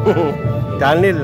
Daniel.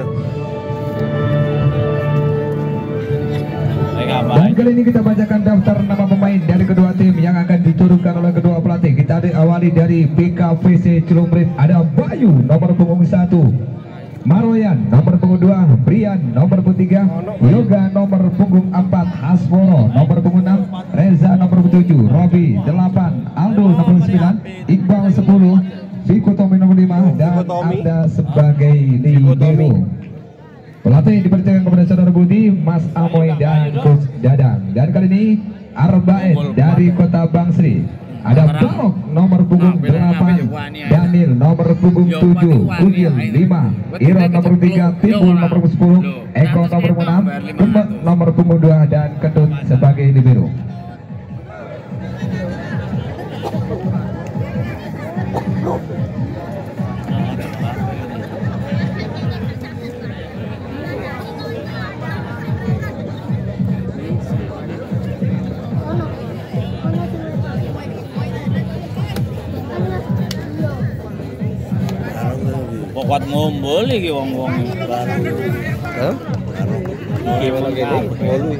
Dan kali ini kita bacakan daftar nama pemain dari kedua tim yang akan diturunkan oleh kedua pelatih. Kita awali dari PKVC Cilumprit. Ada Bayu nomor punggung 1, Maroyan nomor punggung 2, Brian nomor punggung 3, Yoga nomor punggung 4, Hasmoro nomor punggung 6, Reza nomor punggung 7, Robi 8, Aldo nomor punggung 9, Iqbal 10, Viko Tommy nomor 5, dan Anda sebagai libero. Pelatih dipercayakan kepada saudara Budi, Mas Amoy dan Coach Dadang. Dan kali ini Arbaet dari Kota Bangsri. Ada Barok nomor punggung 8, Daniel nomor punggung 7, Ugil 5, Iron nomor 3, Timbul nomor 10, Eko nomor 6, Kembak nomor punggung 2, dan Ketut sebagai libero. Kuat ngumpul iki wong-wong. Hah? Gimana gini? Ngolu.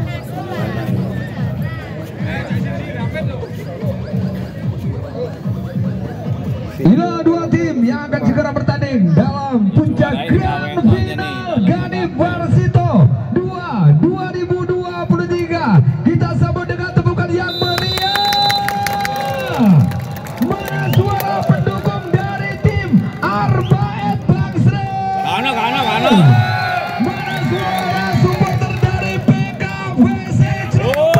Inilah dua tim yang akan segera bertanding dalam puncak grand final Ganip Warsito 2 2023. Kita sambut dengan tepukan yang meriah. Mana suara pendukung dari tim Arbaet Bangsri? Kana. Mana suara supporter dari PKVC Cilumprit?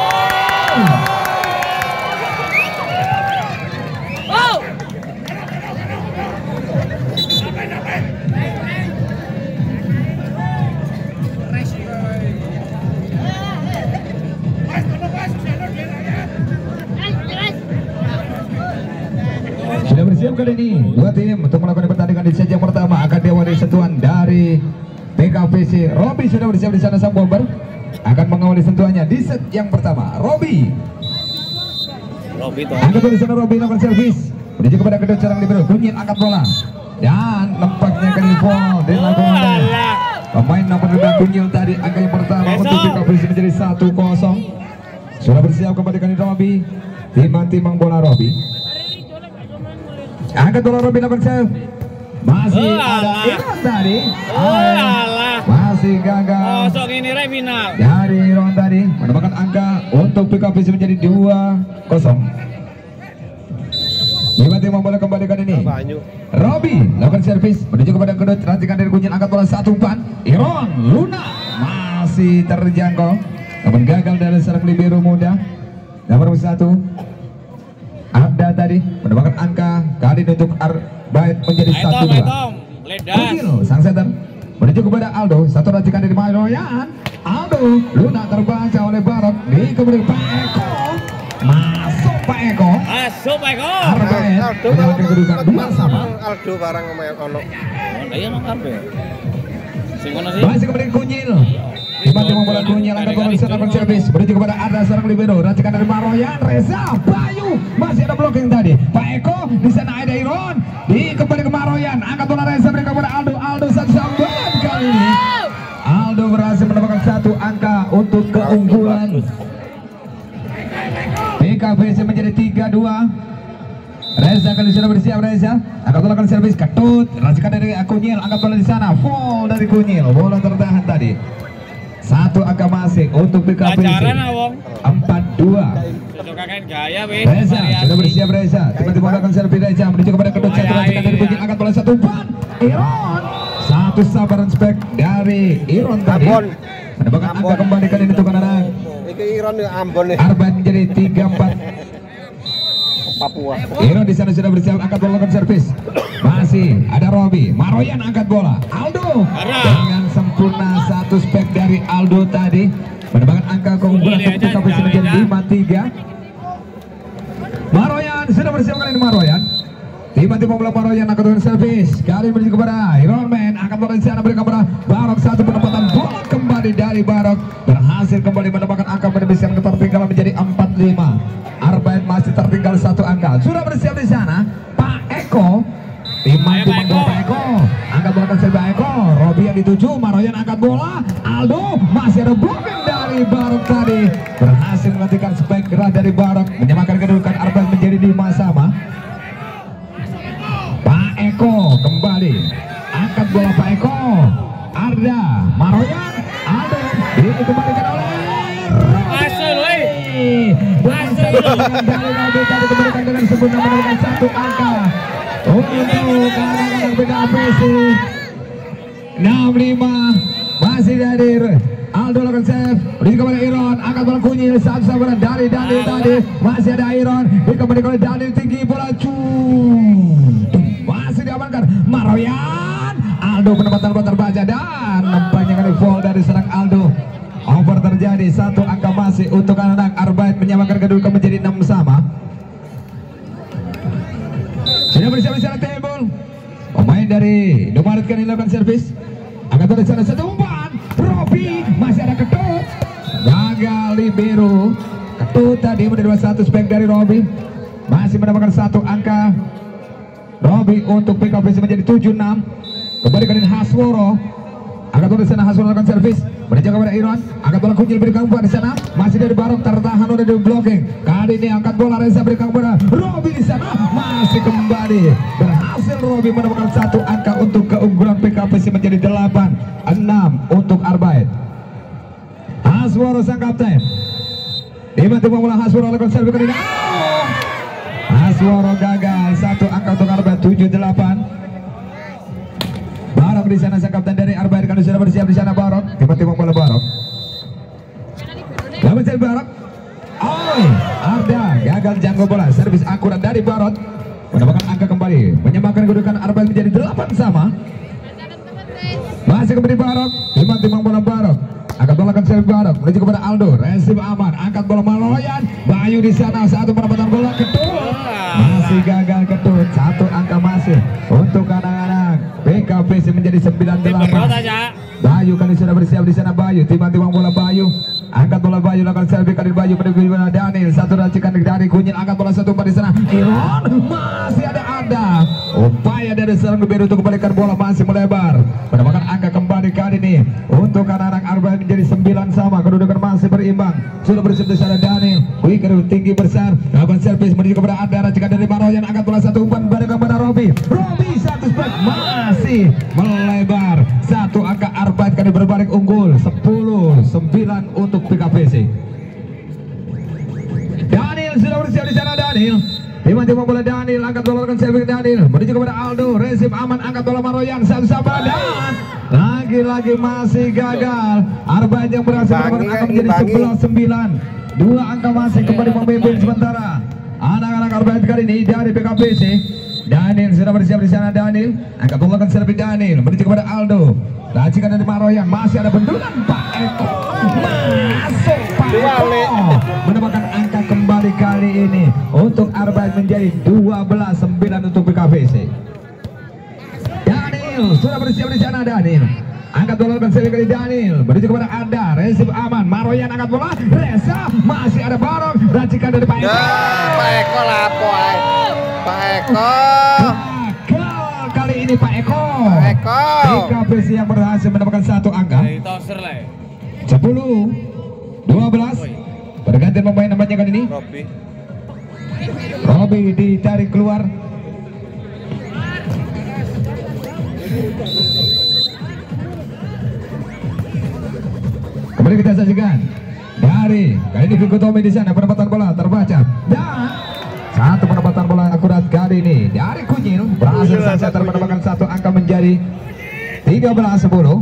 Sudah bersiap kali ini dua tim untuk melakukan pertandingan di set yang pertama. Akan diawali sentuhan dari PKVC. Robi sudah bersiap di sana, sang bomber akan mengawali sentuhannya di set yang pertama. Robi angkat bola di sana, Robi lakukan servis menuju kepada kedua serang libero. Kunyit angkat bola dan nampaknya kali fall dilakukan oleh pemain nomor 2 Kunyil tadi. Angka yang pertama untuk PKVC menjadi 1-0. Sudah bersiap kembali kali Robi, timang bola Robi. Angkat bola Robi lakukan save. Masih ada Iron tadi. Masih gagal. Kosong ini final. Dari Iron tadi menambahkan angka untuk PKVC menjadi 2-0. Timang bola kembali kali ini. Robi lakukan servis menuju kepada kedua rantingan dari Kunyit. Angkat bola 1 umpan. Iron Luna masih terjangkau, namun gagal dari serang libero muda nomor 1. Ada tadi menambahkan angka kali ini untuk Arbaet menjadi 1-2. Ugil sang setter menuju kepada Aldo, satu racikan dari Maroyan. Aldo Luna terbaca oleh Barok di kemudian Pak Eko. Masuk Pak Eko. Arbaet menjalankan kedudukan 2-2. Aldo barang sama ono. Iya nang kabeh. Sing ngono sih. Masih kemudian Kunyil. Timang bola Kunyil angkat bola di sana servis menuju kepada Arda serang libero. Racikan dari Maroyan, Reza, Bayu. Masih ada blocking tadi. Pak Eko di sana ada Iron. Di kembali ke Maroyan. Angkat bola Reza berikan kepada Aldo. Aldo satu sambutan kali ini. Aldo berhasil mendapatkan 1 angka untuk keunggulan. PKVC menjadi 3-2. Reza kali sudah bersiap. Reza angkat bola kali servis, Ketut. Racikan dari Kunyil. Angkat bola di sana. Fall dari Kunyil. Bola tertahan tadi. 1 angka masing untuk PKVC. 4-2. Reza sudah bersiap. Reza tiba-tiba akan servis. Reza menuju kepada Ketut. Racikan dari Kunyil. Angkat bola 1 umpan. Iron 1 sabaran spek dari Iron tadi. Mendapatkan angka kembali kali ini untuk anak-anak. Iki Iron Ambon nih. Arbaet menjadi 3-4. Papua. Iron di sana sudah bersiap angkat bola lakukan servis. Masih ada Robi. Maroyan angkat bola. Aldo dengan sempurna 1 spek dari Aldo tadi. Mendapatkan angka keunggulan untuk PKVC menjadi 5-3. Maroyan sudah bersiap kali ini. Maroyan tiba-tiba bola Maroyan angkat bola servis. Kali menuju kepada Iron Man. Angkat bola di sana berikan kepada Barok. 1 penempatan bola kembali dari Barok. Berhasil kembali mendapatkan angka menembuskan ketertinggalan menjadi 4-5. Arbaet masih tertinggal 1 angka. Sudah bersiap di sana Pak Eko. Timang bola Pak Eko. angkat bola ke Pak Eko. Robi yang dituju, Maroyan angkat bola. Aldo masih ada blocking dari Barok tadi. Berhasil menghentikan spike gerah dari Barok, menyamakan kedudukan Arbat menjadi 5 sama. Pak Eko kembali angkat bola Pak Eko. Arda, Maroyan, Aldo dikembalikan oleh dari Robi tadi kembalikan dengan sempurna mendapatkan 1 angka untuk anak-anak PKPC 65. Masih dari Aldo lakukan save, beri kepada Iron, angkat bola Kunyil, satu sabaran dari Daniel tadi, masih ada Iron, dikembalikan oleh Daniel, tinggi bola masih diamankan Maroyan. Aldo penempatan bola terbaca dan nampaknya kali foul dari serang Aldo. Over terjadi, 1 angka masih untuk anak Arbait, menyamakan kedudukan menjadi 6 sama. Sudah bersiap di sana table. Pemain dari Indomaret kan dilakukan servis. Angkat bola di sana, 1 umpan. Robi masih ada Ketut. Gagal libero. Ketut tadi menerima 1 spek dari Robi. Masih mendapatkan 1 angka. Robi untuk PKPC menjadi 7-6. Kembali ke Hasworo. Angkat bola di sana, Hasworo lakukan servis. Menjaga kepada Iron, angkat bola Kunyil berikan umpan di sana, masih dari Barok tertahan oleh di blocking. Kali ini angkat bola Reza berikan kepada Robi di sana, masih kembali berhasil Robi mendapatkan 1 angka untuk keunggulan PKPC menjadi 8-6 untuk Arbait. Hasworo sang kapten. Dibantu bola Hasworo lakukan servis kali ini. Hasworo gagal, 1 angka untuk Arbait 7-8. Barok di sana sang kapten dari Arbait kan sudah bersiap di sana Barok. Tiba-tiba bola Barok. Lawan servis Barok. Arda gagal jangkau bola. Servis akurat dari Barok. Mendapatkan angka kembali. Menyamakan kedudukan Arbait menjadi 8 sama. Masih kembali Barok. Tiba-tiba bola Barok. Angkat bola kan servis Barok. Menuju kepada Aldo. Resip aman. Angkat bola Maroyan. Bayu di sana. 1 penempatan bola Ketut. Masih gagal Ketut. 1 angka masih untuk anak-anak PKPC menjadi 9-8. Bayu kali sudah bersiap di sana Bayu. Tiba-tiba bola Bayu. Angkat bola Bayu lakukan servis kali Bayu menuju kepada Daniel. 1 racikan dari Kunyil. Angkat bola 1 umpan di sana. Iron masih ada upaya dari serang biru untuk kembalikan bola masih melebar. Mendapatkan angka kembali kali ini untuk anak-anak Arbait menjadi 9 sama. Kedudukan masih berimbang. Sudah bersiap di sana Daniel. Wicker tinggi besar. Lakukan servis menuju kepada Arda. Racikan dari Maroyan. Angkat bola 1 umpan berikan kepada Robi. Robi 1 spek masih melebar. 1 angka Arbait kali berbalik unggul 10-9 untuk PKPC. Daniel sudah bersiap di sana Daniel. Tiba-tiba bola Daniel, angkat bola lakukan servis Daniel menuju kepada Aldo, resip aman, angkat bola Maroyan, sabar dan lagi-lagi masih gagal. Arbait yang berhasil mendapatkan angka menjadi 11-9. 2 angka masih kembali memimpin sementara anak-anak Arbait kali ini dari PKPC. Daniel sudah bersiap di sana Daniel, angkat bola lakukan servis Daniel menuju kepada Aldo. Racikan dari Maroyan, masih ada benturan Pak Eko. Masuk Pak Eko. Mendapatkan angka kembali kali ini untuk Arbait menjadi 12-9 untuk PKPC. Daniel sudah bersiap di sana Daniel. Angkat bola lakukan servis kali Daniel menuju kepada Arda, resip aman. Maroyan angkat bola, Reza masih ada Barok. Racikan dari Pak Eko. Pak Eko lapo Pak Eko. Kali ini Pak Eko. PKPC yang berhasil mendapatkan 1 angka. 10-12. Pergantian pemain namanya kali ini. Robi ditarik keluar. Kembali kita saksikan dari kali ini Vigo Tommy di sana, penempatan bola terbaca dan 1 penempatan bola akurat kali ini dari Kunyil berhasil saja mendapatkan 1 angka menjadi 13-10.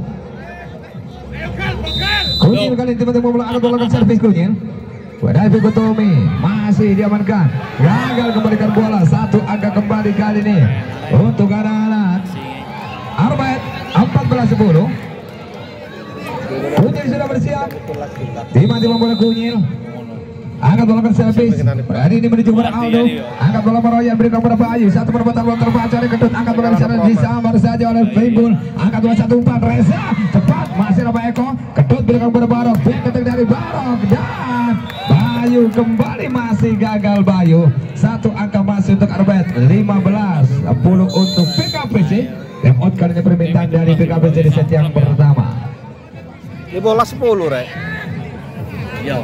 Kunyil kali ini tiba-tiba bola angkat bola servis Kunyil. Dari Vigo Tommy masih diamankan, gagal kembalikan bola. 1 angka kembali kali ini untuk anak-anak Arbait 14-10. Kunyil sudah bersiap. Tiba-tiba bola Kunyil. Angkat bola servis. Hari ini menuju kepada Aldo. Angkat bola Maroyan berikan kepada Bayu. 1 penempatan bola terbaca dari Ketut. Angkat bola di sana disambar saja oleh Fimbul. Angkat bola 1 umpan Reza. Cepat masih ada Pak Eko. Ketut berikan kepada Barok. Ketik dari Barok dan Bayu kembali masih gagal Bayu. 1 angka masih masih untuk Arbet 15 10 untuk PKPC. Time out kali ini permintaan dari PKPC di set yang pertama. Di bola 10 rek. Yo.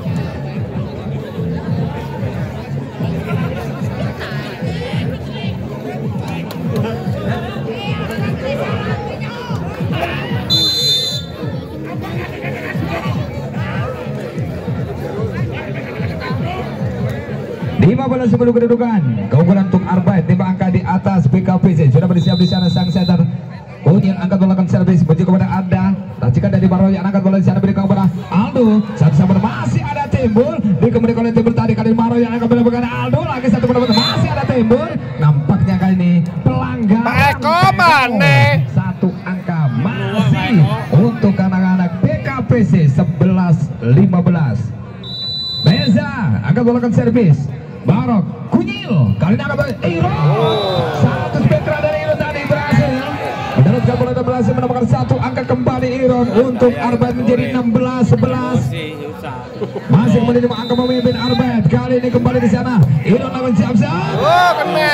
Bola 10 kedudukan. Keunggulan untuk Arbeit 5 angka di atas PKPC. Sudah bersiap di sana sang setter. Kunyil angkat bola ke servis menuju kepada Arda. Racikan dari Maroyan angkat bola di sana berikan kepada Aldo. Satu sama masih ada timbul. Dikembalikan oleh timbul tadi kali Maroyan angkat bola kepada Aldo. Lagi satu mendapat masih ada timbul. Nampaknya kali ini pelanggaran. Pak Eko mana? Satu angka masih untuk anak-anak PKPC 11-15. Beza angkat bola ke servis. Barok Kunyil kali ini angkat bola Iron. Satu spektra dari Iron tadi berhasil. Mendapatkan bola dan berhasil mendapatkan satu angka kembali Iron untuk Arbeit menjadi 16-11. Masih kemudian 5 angka memimpin Arbeit. Kali ini kembali di sana. Iron lawan siap-siap. Oh kena.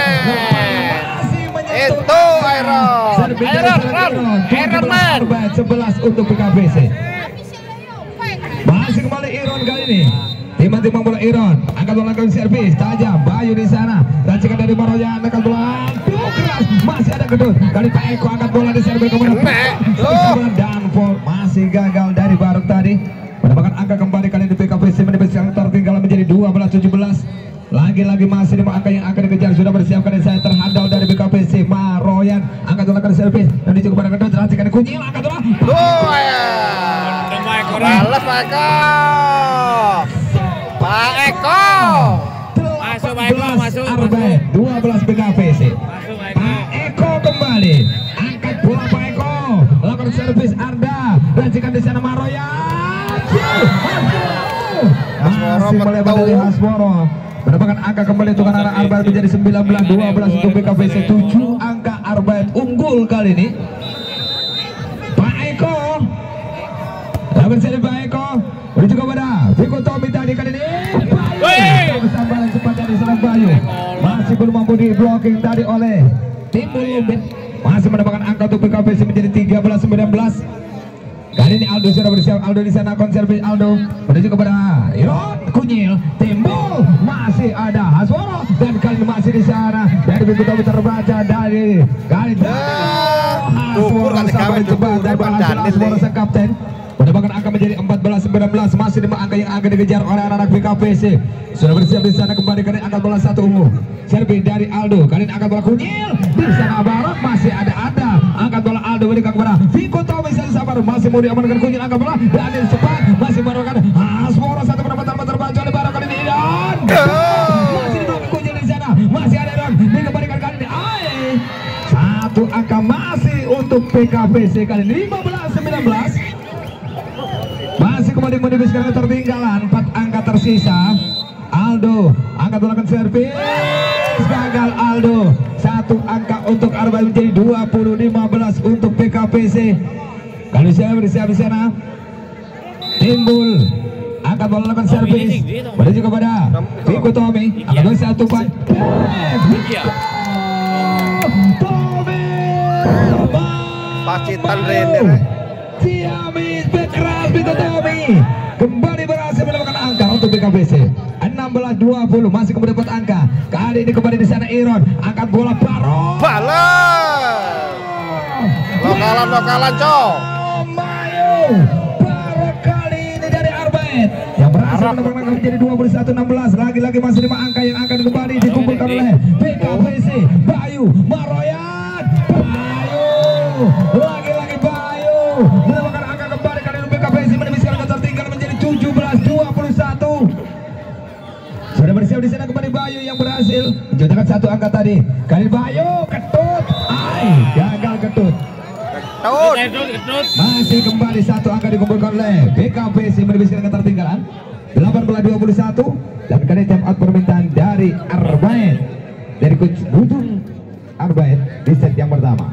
Itu Iron man. Arbeit 11 untuk PKPC. Masih kembali Iron kali ini. Timbang-timbang bola Iron, angkat bola ke servis, tajam, Bayu di sana, racikan dari Maroyan, angkat bola, keras, masih ada Gedut, kali Pak Eko angkat bola di servis kemudian dan Vol masih gagal dari Baruk tadi, mendapatkan angka kembali kali di PKPC menipis yang tertinggal menjadi 12-17, lagi-lagi masih 5 angka yang akan dikejar, sudah bersiapkan di saya terhandal dari PKPC, Maroyan, angkat bola ke servis, dan dicukup pada Gedut, racikan Kunyil, angkat bola, balas Pak Eko. Pak Eko Masuk Pak Eko, masuk. Arbeit 12 PKPC. Masuk Pak Eko. Pak Eko kembali angkat bola Pak Eko lakukan servis Arda racikan di sana Maroyan. Masih melebar dari Hasboro mendapatkan angka kembali untuk anak Arbeit menjadi 19-12 untuk PKPC. 7 angka Arbeit unggul kali ini. Pak Eko lakukan servis Pak Eko menuju kepada Viko Tommy tadi kali ini. Kesabaran cepat dari serang Bayu masih belum mampu di blocking tadi oleh Timbul Lumbit. Masih mendapatkan angka untuk PKPC menjadi 13-19. Kali ini Aldo sudah bersiap. Aldo di sana konservis Aldo menuju kepada Iron Kunyil. Timbul masih ada Hasworo dan kali ini masih di sana dari Viko Tommy terbaca dari kali ini Hasworo sampai cepat dan berhasil Hasworo sang kapten. Mendapatkan angka menjadi 14-19. Masih 5 angka yang akan dikejar oleh anak-anak PKPC. Sudah bersiap di sana kembali kali angkat bola satu ungu. Servis dari Aldo. Kali ini angkat bola Kunyil. Di sana Barok masih ada angkat bola Aldo berikan kepada Viko Tommy sabar masih mau diamankan Kunyil angkat bola dan di cepat masih merupakan Hasboro satu pendapatan terbaca oleh Barok kali ini dan masih dibawa Kunyil di sana. Masih ada Don dikembalikan kali ini. Satu angka masih untuk PKPC kali ini 15-19. Masih kemudian menipis karena tertinggalan 4 angka tersisa. Aldo angkat bola ke servis gagal Aldo. 1 angka untuk Arbeit menjadi 20-15 untuk PKPC. Kalau saya bersiap di sana Timbul angkat bola ke servis menuju kepada Viko Tommy angkat bola 1 pan Tommy Pacitan Rene. Ciamis Bekras Viko Tommy kembali berhasil mendapatkan angka untuk PKPC 16-20. Masih kemudian dapat angka kali ini kembali di sana Iron angkat bola Barok lokalan cow Mayu Barok kali ini dari Arbeit yang berhasil mendapatkan angka menjadi 21-16. Lagi-lagi masih 5 angka yang akan kembali dikumpulkan oleh PKPC. Bayu Maroyan lagi-lagi Bayu mendapatkan angka kembali kali ini PKPC menembiskan angka tertinggal menjadi 17-21. Sudah bersiap di sana kembali Bayu yang berhasil mencetakkan 1 angka tadi. Kali Bayu ketut, gagal ketut. Masih kembali 1 angka dikumpulkan oleh PKPC menembiskan angka tertinggalan 18-21 dan kali time out permintaan dari Arbeit dari coach Budung Arbeit di set yang pertama.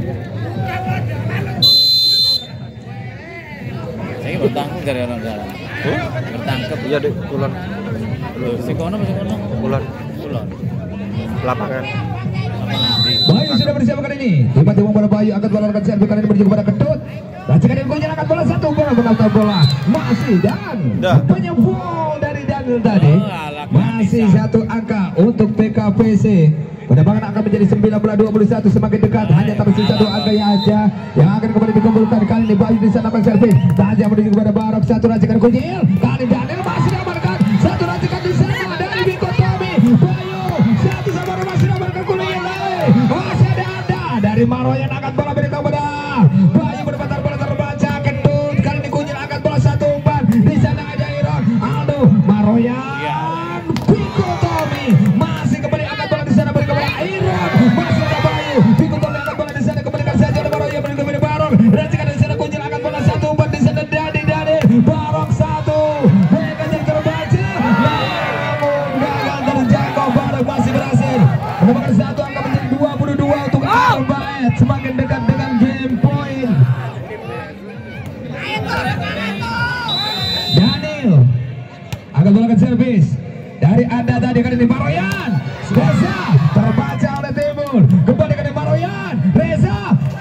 Saya bertanggung dari orang jalan. Bertangkap. Iya dek, kulon. Loh, si kono masih kono. Kulon. Kulon. Lapangan. Bayu sudah bersiap kali ini. Tiba-tiba bola Bayu angkat bola akan servis kali ini menuju kepada Ketut. Racikan yang punya angkat bola satu bola menangkap bola masih dan penyambung dari Daniel tadi. Masih satu angka untuk PKPC. Penerbangan akan menjadi 19-21 semakin dekat. Hanya tersisa satu angka aja yang akan kembali dikumpulkan kali ini. Bayu di sana servis. Tajam menuju kepada Barok, satu racikan kunyil. Kali Daniel masih diamankan. Satu racikan di sana dari Biko Tommy. Bayu satu sama masih diamankan kunyil. Masih ada dari Maroyan angkat bola beri kepada Bayu berputar bola terbaca Ketut. Kali ini kunyil angkat bola satu umpan. Di sana ada Iron Aldo Maroyan. Biko Tommy masih kembali angkat bola di sana beri kepada Iron. Masih ada Bayu. Biko Tommy angkat bola di sana kembalikan saja oleh Maroyan beri kepada Barok. Racikan di sana kunyil angkat bola satu umpan di sana dari Barok satu. Mereka yang terbaca. Namun gagal terjangkau. Barok masih berhasil menemukan satu angka menjadi 22 untuk Arbaet. Semakin dekat dengan game point. Daniel angkat bola ke servis dari Anda tadi kali ini Maroyan. Reza terbaca oleh Timur. Kembali ke Maroyan. Reza.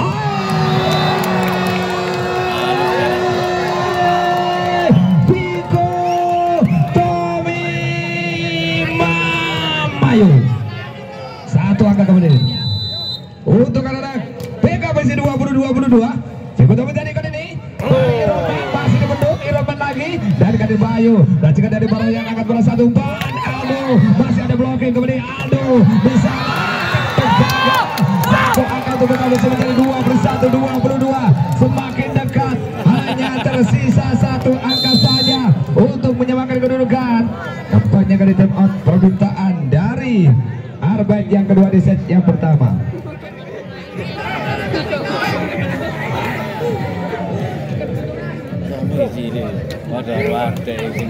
Biko Tommy Mamayu. Satu angka kembali untuk anak-anak PKPC 20-22. Biko Tommy tadi kali ini Iroman masih dibentuk. Iroman lagi dari kali Bayu. Racikan dari Maroyan angkat bola satu umpan. Aldo masih ada blocking kembali Aldo di sana. Satu angka untuk PKPC menjadi 21-22. Semakin dekat. Hanya tersisa satu angka saja untuk menyamakan kedudukan. Nampaknya kali time out permintaan dari Arbaet yang kedua di set yang pertama. Tommy sini. Wadah sing.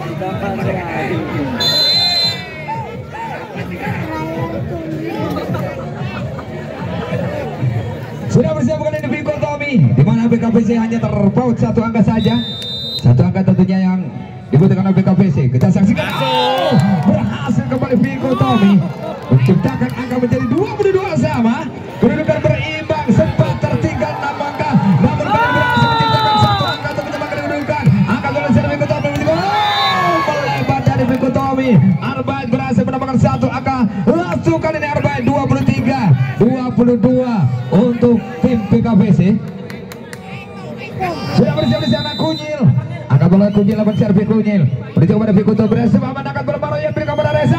Sudah bersiap kali ini Biko Tommy, di mana PKPC hanya terpaut satu angka saja. Satu angka tentunya yang dibutuhkan oleh PKPC. Kita saksikan. Berhasil kembali Biko Tommy menciptakan angka menjadi 22 sama. Kedudukan berimbang, sempat tertinggal 6 angka. Namun kali berhasil menciptakan satu angka untuk menyamakan kedudukan. Angka bola dari Biko Tommy melebar dari Biko Tommy. Arbaet berhasil mendapatkan satu angka. Langsung kali ini Arbaet 23-22 untuk tim PKPC. Sudah bersiap di sana Kunyil. Angkat bola Kunyil, lawan servis Kunyil. Menuju kepada Biko Tommy berhasil angkat bola Maroyan beri kepada Reza.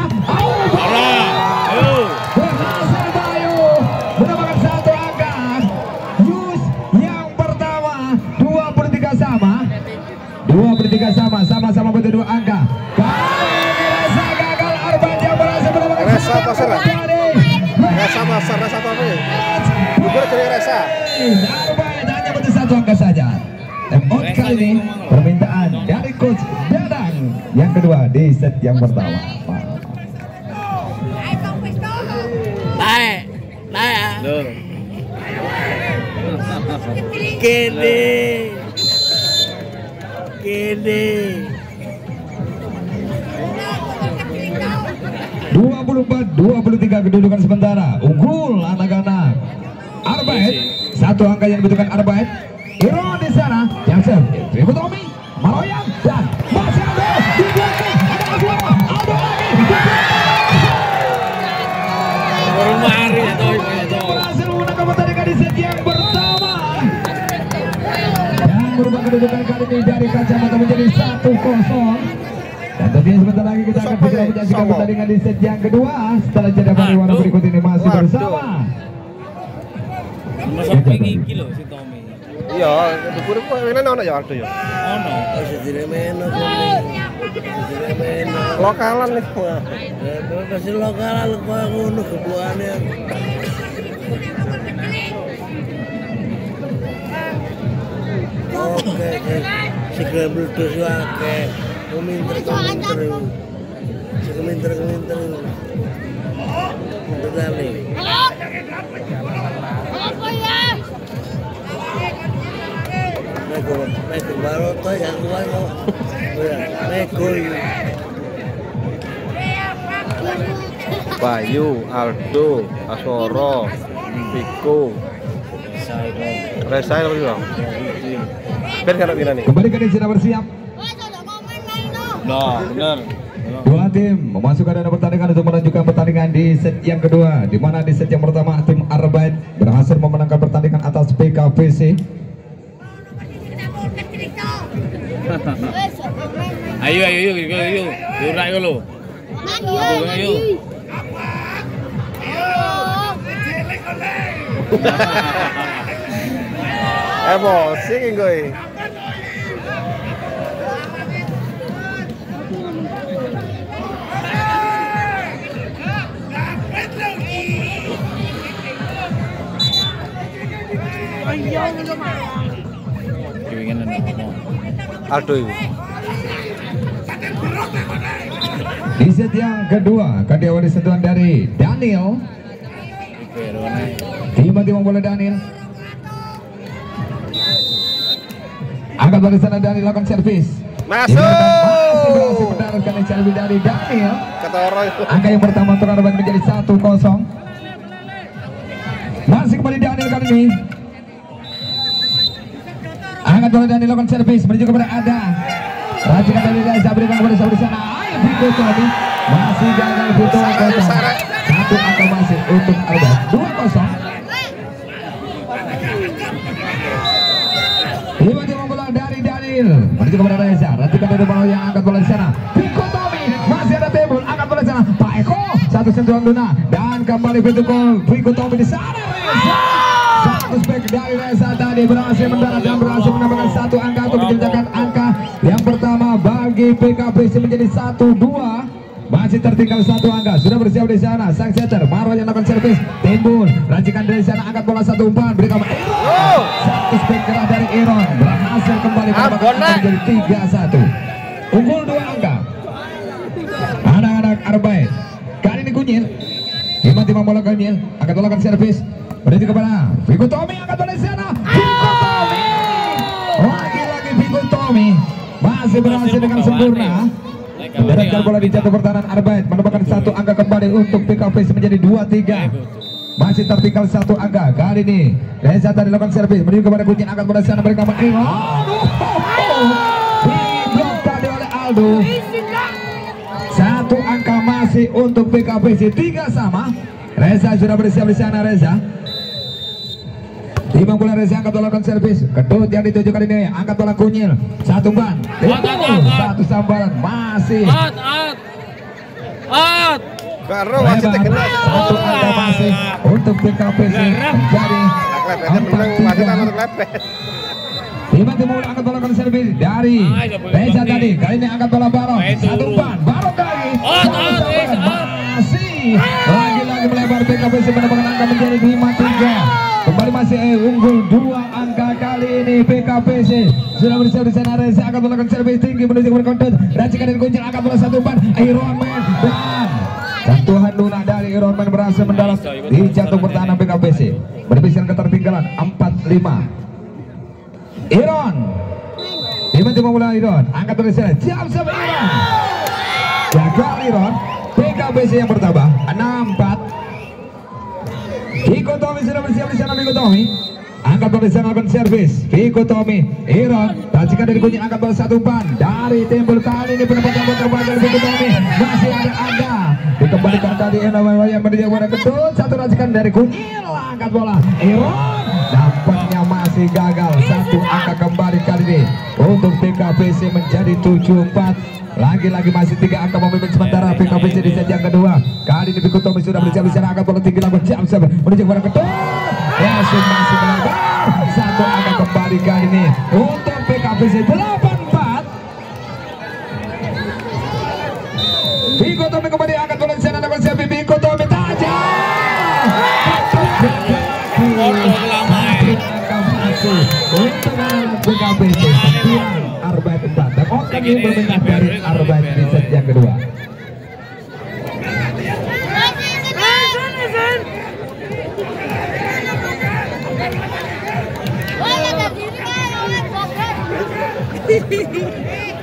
Berhasil Bayu mendapatkan satu angka. Yus yang pertama 23 sama. 23 sama, sama-sama berdua angka. Kali ini Reza gagal. Arbaet yang berhasil mendapatkan Reza satu pasar angka. Reza pasar, Reza apa nih? Gugur dari Reza. Arbaet hanya butuh satu angka saja. Time out kali ini permintaan dari coach Dadang yang kedua di set yang pertama. Naik. Loh. Kene. 24-23 kedudukan sementara. Unggul anak-anak Arbaet. Satu angka yang dibutuhkan Arbaet. Iron di sana yang serve Biko Tommy, Maroyan dan masih ada di belakang ada Aldo lagi. Mari atau Berhasil menangkap pertandingan di set yang pertama. Dan merubah kedudukan kali ini dari kacamata menjadi 1-0. Dan tentunya sebentar lagi kita akan segera menyaksikan pertandingan di set yang kedua setelah jeda pariwara berikut ini masih bersama. Masa pengen kilo si Tommy. Iya, dukur kok ngene ono ya Aldo ya. Ono. Lokalan nih. Kasih lokalan kok ngono kebuane. Oke, segera beledos wae. Minter. Betul. Apa ya? Naik baru tuh yang tua kok. Nego ini. Bayu, Aldo, Asoro, Piko, Resa itu bang. Ben kan kira nih. Kembali ke sudah bersiap. Nah, benar. Dua tim memasukkan dana pertandingan untuk melanjutkan pertandingan di set yang kedua, di mana di set yang pertama tim Arbait berhasil memenangkan pertandingan atas PKPC. Ayo. Yurak lo. Ayo. Emosi gue. Aldo itu. Di set yang kedua akan diawali sentuhan dari Daniel. Tiba-tiba bola Daniel. Angkat bola sana Daniel lakukan servis. Masuk. Masih berhasil mendaratkan servis dari Daniel. Kata orang itu. Angka yang pertama turnamen menjadi 1-0. Masih kembali Daniel kali ini. Angkat bola Daniel lakukan servis menuju kepada Ada. Racikan dari Reza berikan kepada Sabri sana. Ayo Vito tadi masih gagal Vito. Satu angka masih untuk Alba. 2-0. Tiba-tiba bola dari Daniel menuju kepada Reza. Racikan dari bola yang angkat bola di sana. Viko Tommy masih ada tembul. Angkat bola di sana. Pak Eko satu sentuhan Luna dan kembali Viko Tommy di sana. Reza. Satu spek dari Reza tadi berhasil mendarat dan berhasil menambahkan satu angka untuk menjadikan angka yang pertama bagi PKPC menjadi 1-2. Masih tertinggal satu angka. Sudah bersiap di sana sang setter Marwan yang melakukan servis timbul. Racikan dari sana angkat bola satu umpan berikan Iron. Satu spek keras dari Iron berhasil kembali menambahkan angka menjadi 3-1. Unggul 2 angka. Anak-anak Arbait kali ini Kunyil. Tiba-tiba bola Kunyil angkat bola kan servis. Menuju kepada Viko Tommy angkat bola di sana. Viko Tommy. Lagi-lagi Viko Tommy masih berhasil dengan sempurna. Mendaratkan bola di jatuh pertahanan Arbait menambahkan satu angka kembali untuk PKPC menjadi 2-3. Masih tertinggal satu angka. Kali ini Reza tadi lakukan servis menuju kepada Kucing angkat bola di sana mereka diblok tadi oleh Aldo. Satu angka masih untuk PKPC 3 sama. Reza sudah bersiap di sana Reza. Timbang bola Reza angkat bola servis. Kedut yang dituju kali ini angkat bola Kunyil. Satu ban. Satu sambaran masih. Karo wasit kena. Satu angka masih untuk PKPC menjadi 4-3. Tiba-tiba angkat bola servis dari Reza tadi. Kali ini angkat bola Barok. Satu ban. Barok lagi. Masih. Lagi-lagi melebar PKPC mendapatkan angka menjadi 5-3. Kembali masih unggul 2 angka kali ini PKPC. Sudah bersiap di sana Reza akan melakukan servis tinggi menuju ke konten. Racikan dari Kuncil angkat bola satu ban. Iron Man dan sentuhan Luna dari Iron Man berhasil mendarat di jatuh pertahanan PKPC. Berpisah ketertinggalan 4-5. Iron. Tiba-tiba bola Iron angkat bola sana. Jam sama Iron. Gagal Iron. PKPC yang bertambah 6-4. Viko Tommy sudah bersiap di sana. Viko Tommy angkat bola di sana lakukan servis. Viko Tommy Iron racikan dari Kunyit angkat bola satu ban dari timbul kali ini penempatan bola terbaik dari Viko Tommy masih ada dikembalikan tadi yang menuju kepada Kedut. Satu racikan dari Kunyit angkat bola Iron dampaknya masih gagal. Satu angka kembali kali ini untuk PKPC menjadi 7-4. Lagi-lagi masih 3 angka memimpin sementara PKPC di set yang kedua. Kali ini Viko Tommy sudah bersiap di sana angkat bola tinggi lakukan jam menuju kepada Kedut. Langsung masih melebar. Satu angka kembali kali ini untuk PKPC 8-4. Viko Tommy kembali angkat bola di sana lakukan servis. Viko Tommy tajam. Angka masih untuk PKPC 9 Arbait 4. Dan Okan yang berminat dari Arbait di set yang kedua.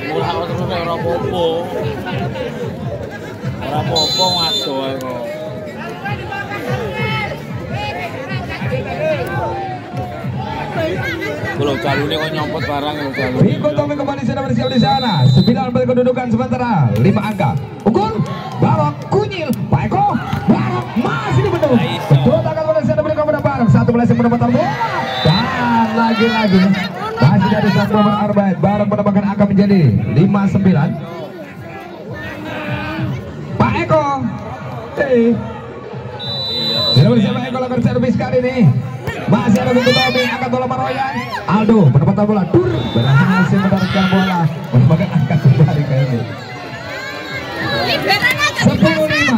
Murah terus ora apa-apa. Ora apa-apa ngaco ae kok. Kalau jalurnya kok nyopot barang ya jalur. Riko Tommy kembali sudah bersiap di sana. 9 berkedudukan sementara 5 angka. Ukur, Barok, Kunyil, Pak Eko, Barok masih dibendung. Betul akan boleh saya berikan kepada Barok. Satu belas yang mendapatkan bola. Dan lagi-lagi masih dari sang nomor Arbait. Barok mendapatkan angka menjadi 5-9. Pak Eko, sudah bersiap Pak Eko lakukan servis kali ini. Masih ada Riko Tommy angkat bola Maroyan. Aldo mendapatkan bola. Berhasil mendapatkan bola. Mendapatkan angkat kembali kali ini. 10-5.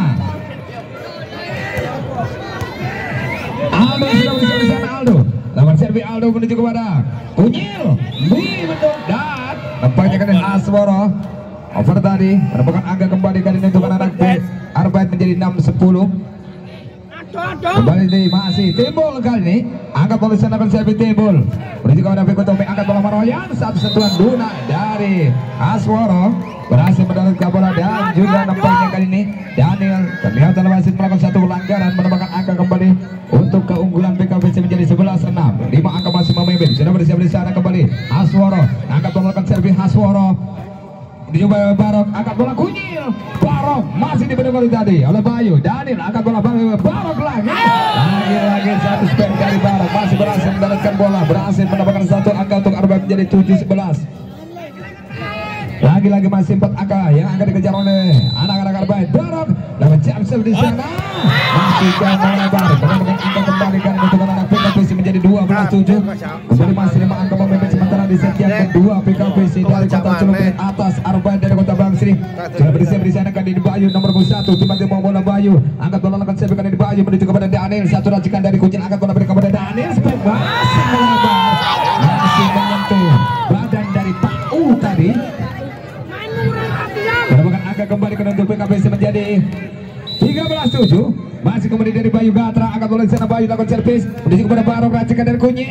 Aldo sudah bersiap di sana. Aldo lawan servis. Aldo menuju kepada Kunyil. Bentuk dan nampaknya kan Asworo. Over tadi mendapatkan angka kembali kali ini untuk anak Arbait menjadi 6-10. Kembali di masih Timbul kali ini. Angkat bola sana akan servis Timbul. Menuju kepada Riko Tommy angkat bola Maroyan. Satu sentuhan Duna dari Asworo. Berhasil mendapatkan bola dan juga nampaknya kali ini Daniel terlihat dalam wasit melakukan satu pelanggaran, mendapatkan angka kembali untuk keunggulan PKPC menjadi 11-6. 5 angka masih memimpin. Sudah bersiap di sana kembali Asworo. Angkat bola akan servis Asworo. Dicoba Barok, angkat bola Kunyil. Barok masih diberi kali tadi oleh Bayu. Daniel angkat bola Barok lagi. Lagi satu spek dari Barok, masih berhasil mendapatkan bola, berhasil mendapatkan satu angka untuk Arbait menjadi 7-11. Lagi-lagi masih 4 angka yang akan dikejar oleh anak-anak Arbait. Barok dapat jump di sana. Masih jauh melebar. Mendapatkan angka kembali kan untuk anak PKPC menjadi 12-7. Kembali masih 5 angka memimpin sementara di set yang kedua PKPC dari kota Celupin atas Arbait dari kota Bangsri. Sudah bersiap di sana kan di Bayu nomor 1. Tiba-tiba mau bola Bayu. Angkat bola akan siapkan di Bayu menuju kepada Daniel. Satu racikan dari Kucing angkat bola berikan kepada Daniel. Spek masih melebar. Masih menyentuh badan dari Pak U tadi. Mendapatkan angka kembali ke untuk PKPC menjadi 13-7. Masih kembali dari Bayu Gatra. Angkat bola di sana Bayu lakukan servis menuju kepada Barok, racikan dari Kunyil.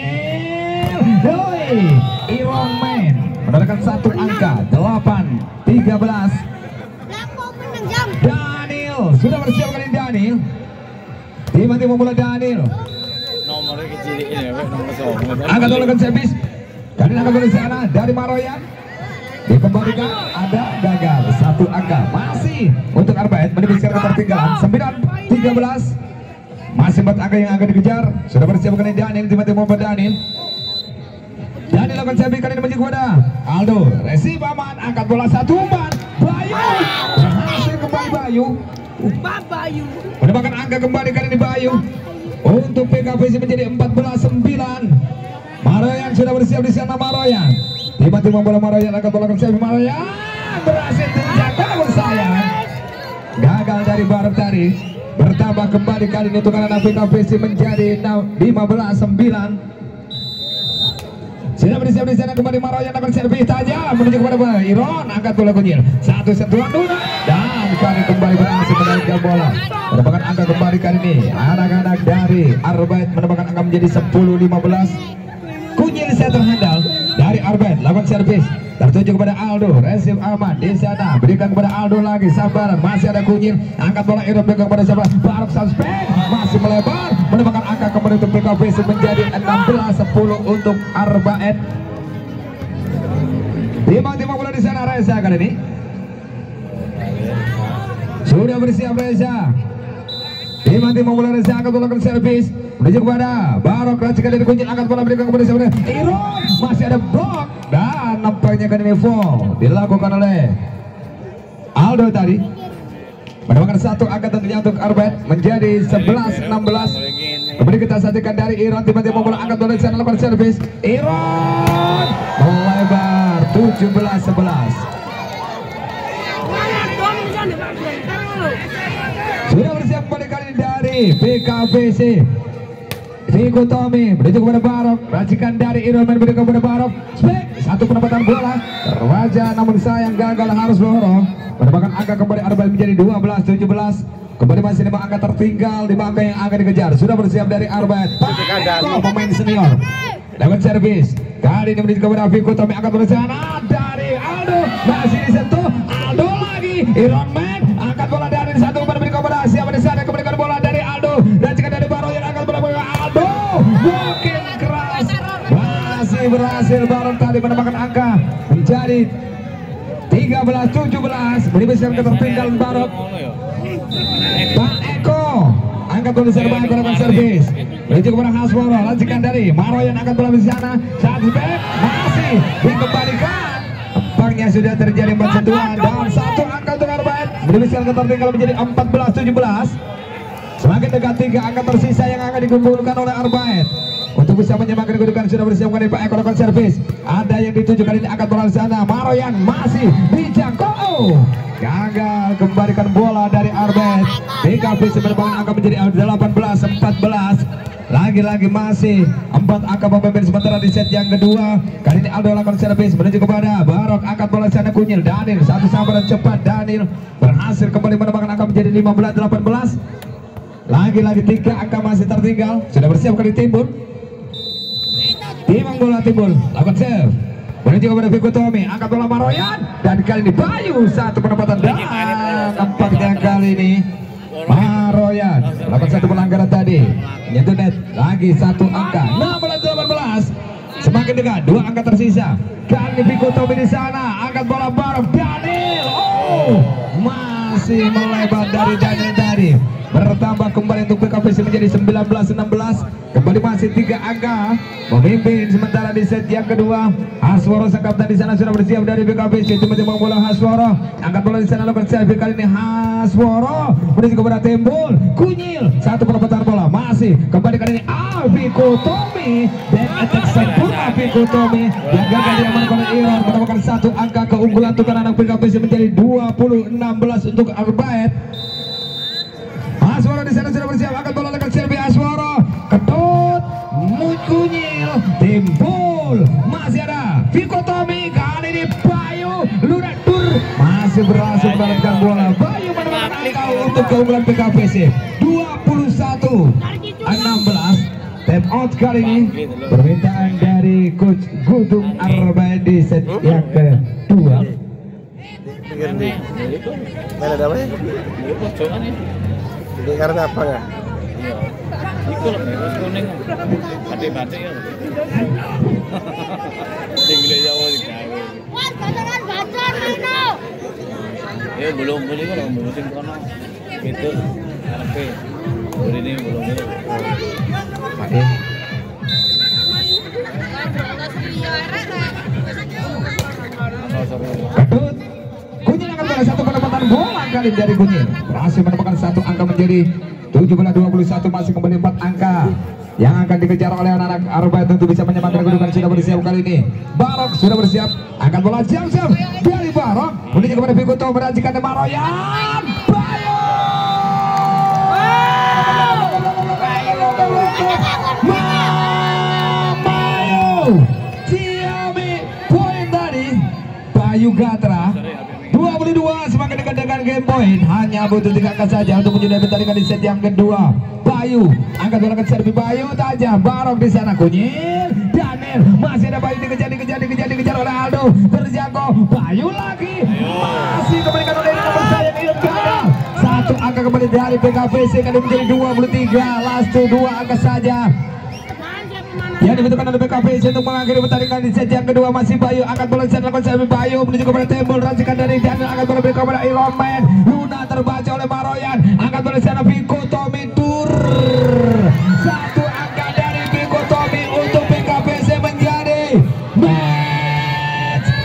Iron Man mendapatkan satu angka 8-13. Daniel sudah bersiap kali Daniel. Tiba-tiba bola Daniel. Nomornya kecil ini nomor 1. Angkat bola lakukan servis. Daniel angkat bola di sana dari Maroyan. Dikembalikan, ada gagal satu angka masih untuk Arbait menipis ketertinggalan 9-13. Masih 4 angka yang akan dikejar. Sudah bersiap kali Daniel. Tiba-tiba mau Daniel. Daniel akan servis kali ini menuju kepada Aldo. Resip aman, angkat bola satu umpan. Bayu berhasil kembali Bayu. Mendapatkan angka kembali kali ini Bayu untuk PKPC menjadi 14-9. Maroyan sudah bersiap di sana Maroyan. Tiba-tiba bola Maroyan akan bola servis Maroyan berhasil terjatuh namun sayang gagal dari Barok tadi. Bertambah kembali kali ini untuk anak PKPC menjadi 15-9. Sudah bersiap di sana kembali Maroyan akan servis tajam menuju kepada Iron, angkat bola Kunyil. Satu sentuhan Duna dan kali kembali berhasil mendapatkan bola. Mendapatkan angka kembali kali ini anak-anak dari Arbait mendapatkan angka menjadi 10-15. Kunyil saya terhandal dari Arbait lakukan servis tertuju kepada Aldo. Resip aman di sana berikan kepada Aldo lagi. Sabaran masih ada Kunyil. Angkat bola Iron pegang kepada siapa? Barok suspek masih melebar mendapatkan angka kembali untuk PKPC menjadi 16-10 untuk Arbait. Tiba-tiba bola di sana Reza kali ini. Sudah bersiap Reza. Tiba-tiba bola Reza akan melakukan servis menuju kepada Barok, racikan dari Kunyil, angkat bola berikan kepada siapa? Iron masih ada blok dan nampaknya kan ini foul dilakukan oleh Aldo tadi. Mendapatkan satu angka tentunya untuk Arbait menjadi 11-16. Kemudian kita saksikan dari Iron. Tiba-tiba bola angkat bola di sana lakukan servis. Iron melebar 17-11. Sudah bersiap kembali kali dari PKPC. Riko Tommy menuju kepada Barok, racikan dari Iron Man berikan kepada Barok. Spek satu penempatan bola terwaja namun sayang gagal harus lorong. Mendapatkan angka kembali Arbait menjadi 12-17. Kembali masih 5 angka tertinggal, 5 angka yang akan dikejar. Sudah bersiap dari Arbait. Pemain senior lakukan servis. Kali ini menuju kepada Riko Tommy, angkat bola sana dari Aldo. masih disentuh Aldo lagi. Iron Man angkat bola dari satu kembali kepada siapa di sana, kembalikan bola dari Aldo dan jika dari Baroyan angkat bola ke Aldo, makin keras masih berhasil Baron tadi menambahkan angka menjadi 13-17. Beribiskan ketertinggalan Baron. Pak Eko angkat bola di sana, Pak Eko dengan servis menuju kepada Hasworo, lanjutkan dari Maroyan angkat bola di sana, saat back masih dikembalikan. Tampaknya sudah terjadi 4-1 dan satu angka untuk Arbait. Beribiskan ketertinggalan menjadi 14-17. Semakin dekat 3 angka tersisa yang akan dikumpulkan oleh Arbait. Untuk bisa menyamakan kedudukan sudah bersiap kali Pak Eko lakukan servis. Ada yang dituju kali ini angkat bola di sana. Maroyan masih dijangkau. Gagal kembalikan bola dari Arbeit. PKP sebenarnya angka menjadi 18-14. Lagi-lagi masih 4 angka pemimpin sementara di set yang kedua. Kali ini Aldo lakukan servis menuju kepada Barok, angkat bola sana Kunyil. Daniel satu sabar dan cepat. Daniel berhasil kembali menambahkan angka menjadi 15-18. Lagi-lagi 3 angka masih tertinggal. Sudah bersiap kali Timbul. Timang bola Timbul lakukan serve menuju kepada Vigo Tommy, angkat bola Maroyan dan kali ini Bayu satu penempatan dan nampaknya kali ini Maroyan lakukan satu pelanggaran tadi menyentuh net. Lagi satu angka 16-18. Semakin dekat 2 angka tersisa. Kali ini Vigo Tommy di sana angkat bola bareng Daniel. Masih melebar dari Daniel tadi. Bertambah kembali untuk PKPC menjadi 19-16. Kembali masih 3 angka memimpin sementara di set yang kedua. Hasworo sang kapten di sana sudah bersiap dari PKPC. Tiba-tiba bola Hasworo angkat bola di sana lakukan servis kali ini Hasworo menuju kepada Timbul. Kunyil satu perputaran bola masih kembali kali ini Vigo Tommy dan attack sempurna Vigo Tommy yang gagal diamankan oleh Iron menambahkan 1 angka keunggulan untuk anak PKPC menjadi 20-16 untuk Arbait. Hasworo di sana sudah bersiap angkat bola dengan servis Hasworo ketut Kunyil Timbul masih ada Vigo Tommy kali ini Bayu Lunatur masih berhasil mendapatkan bola. Bayu mendapatkan angka untuk keunggulan PKPC 21-16. Time out kali ini permintaan dari Coach Gudung Arbait di set yang kedua. Mana namanya? Ini karena apa ya? Iku lho, wis kuning. Batik-batik ya. Sing gile Jawa digawe. Wah, bacaran bacor Rino. Ya belum beli kok, belum sing kono. Itu arepe. Burine belum beli. Oke. Ketut Kunyil akan bola satu penempatan bola kali dari Kunyil berhasil menempatkan 1 angka menjadi 17-21. Masih kembali 4 angka yang akan dikejar oleh anak-anak Arbait untuk bisa menyamakan kedudukan. Sudah bersiap kali ini Barok sudah bersiap angkat bola jam-jam dari Barok menuju kepada Vigo Tommy merajikan Maroyan Bayu Ciami poin tadi Bayu Gatra 22. Semakin dekat dengan game point, hanya butuh 3 angka saja untuk menyudahi pertandingan di set yang kedua. Bayu angkat bola ke servis Bayu tajam. Barok di sana Kunyil Daniel masih ada Bayu dikejar oleh Aldo terjangkau. Bayu lagi masih kembalikan oleh nomor sayang Ilham gagal. 1 angka kembali dari PKPC kali menjadi 23. Last 2 angka saja yang dibutuhkan oleh PKPC untuk mengakhiri pertandingan di set yang kedua. Masih Bayu angkat bola di sana lakukan servis Bayu menuju kepada Timbul, racikan dari Daniel angkat bola kepada Iron Man. Luna terbaca oleh Maroyan angkat bola di sana Vigo Tommy tur 1 angka dari Vigo Tommy untuk PKPC menjadi match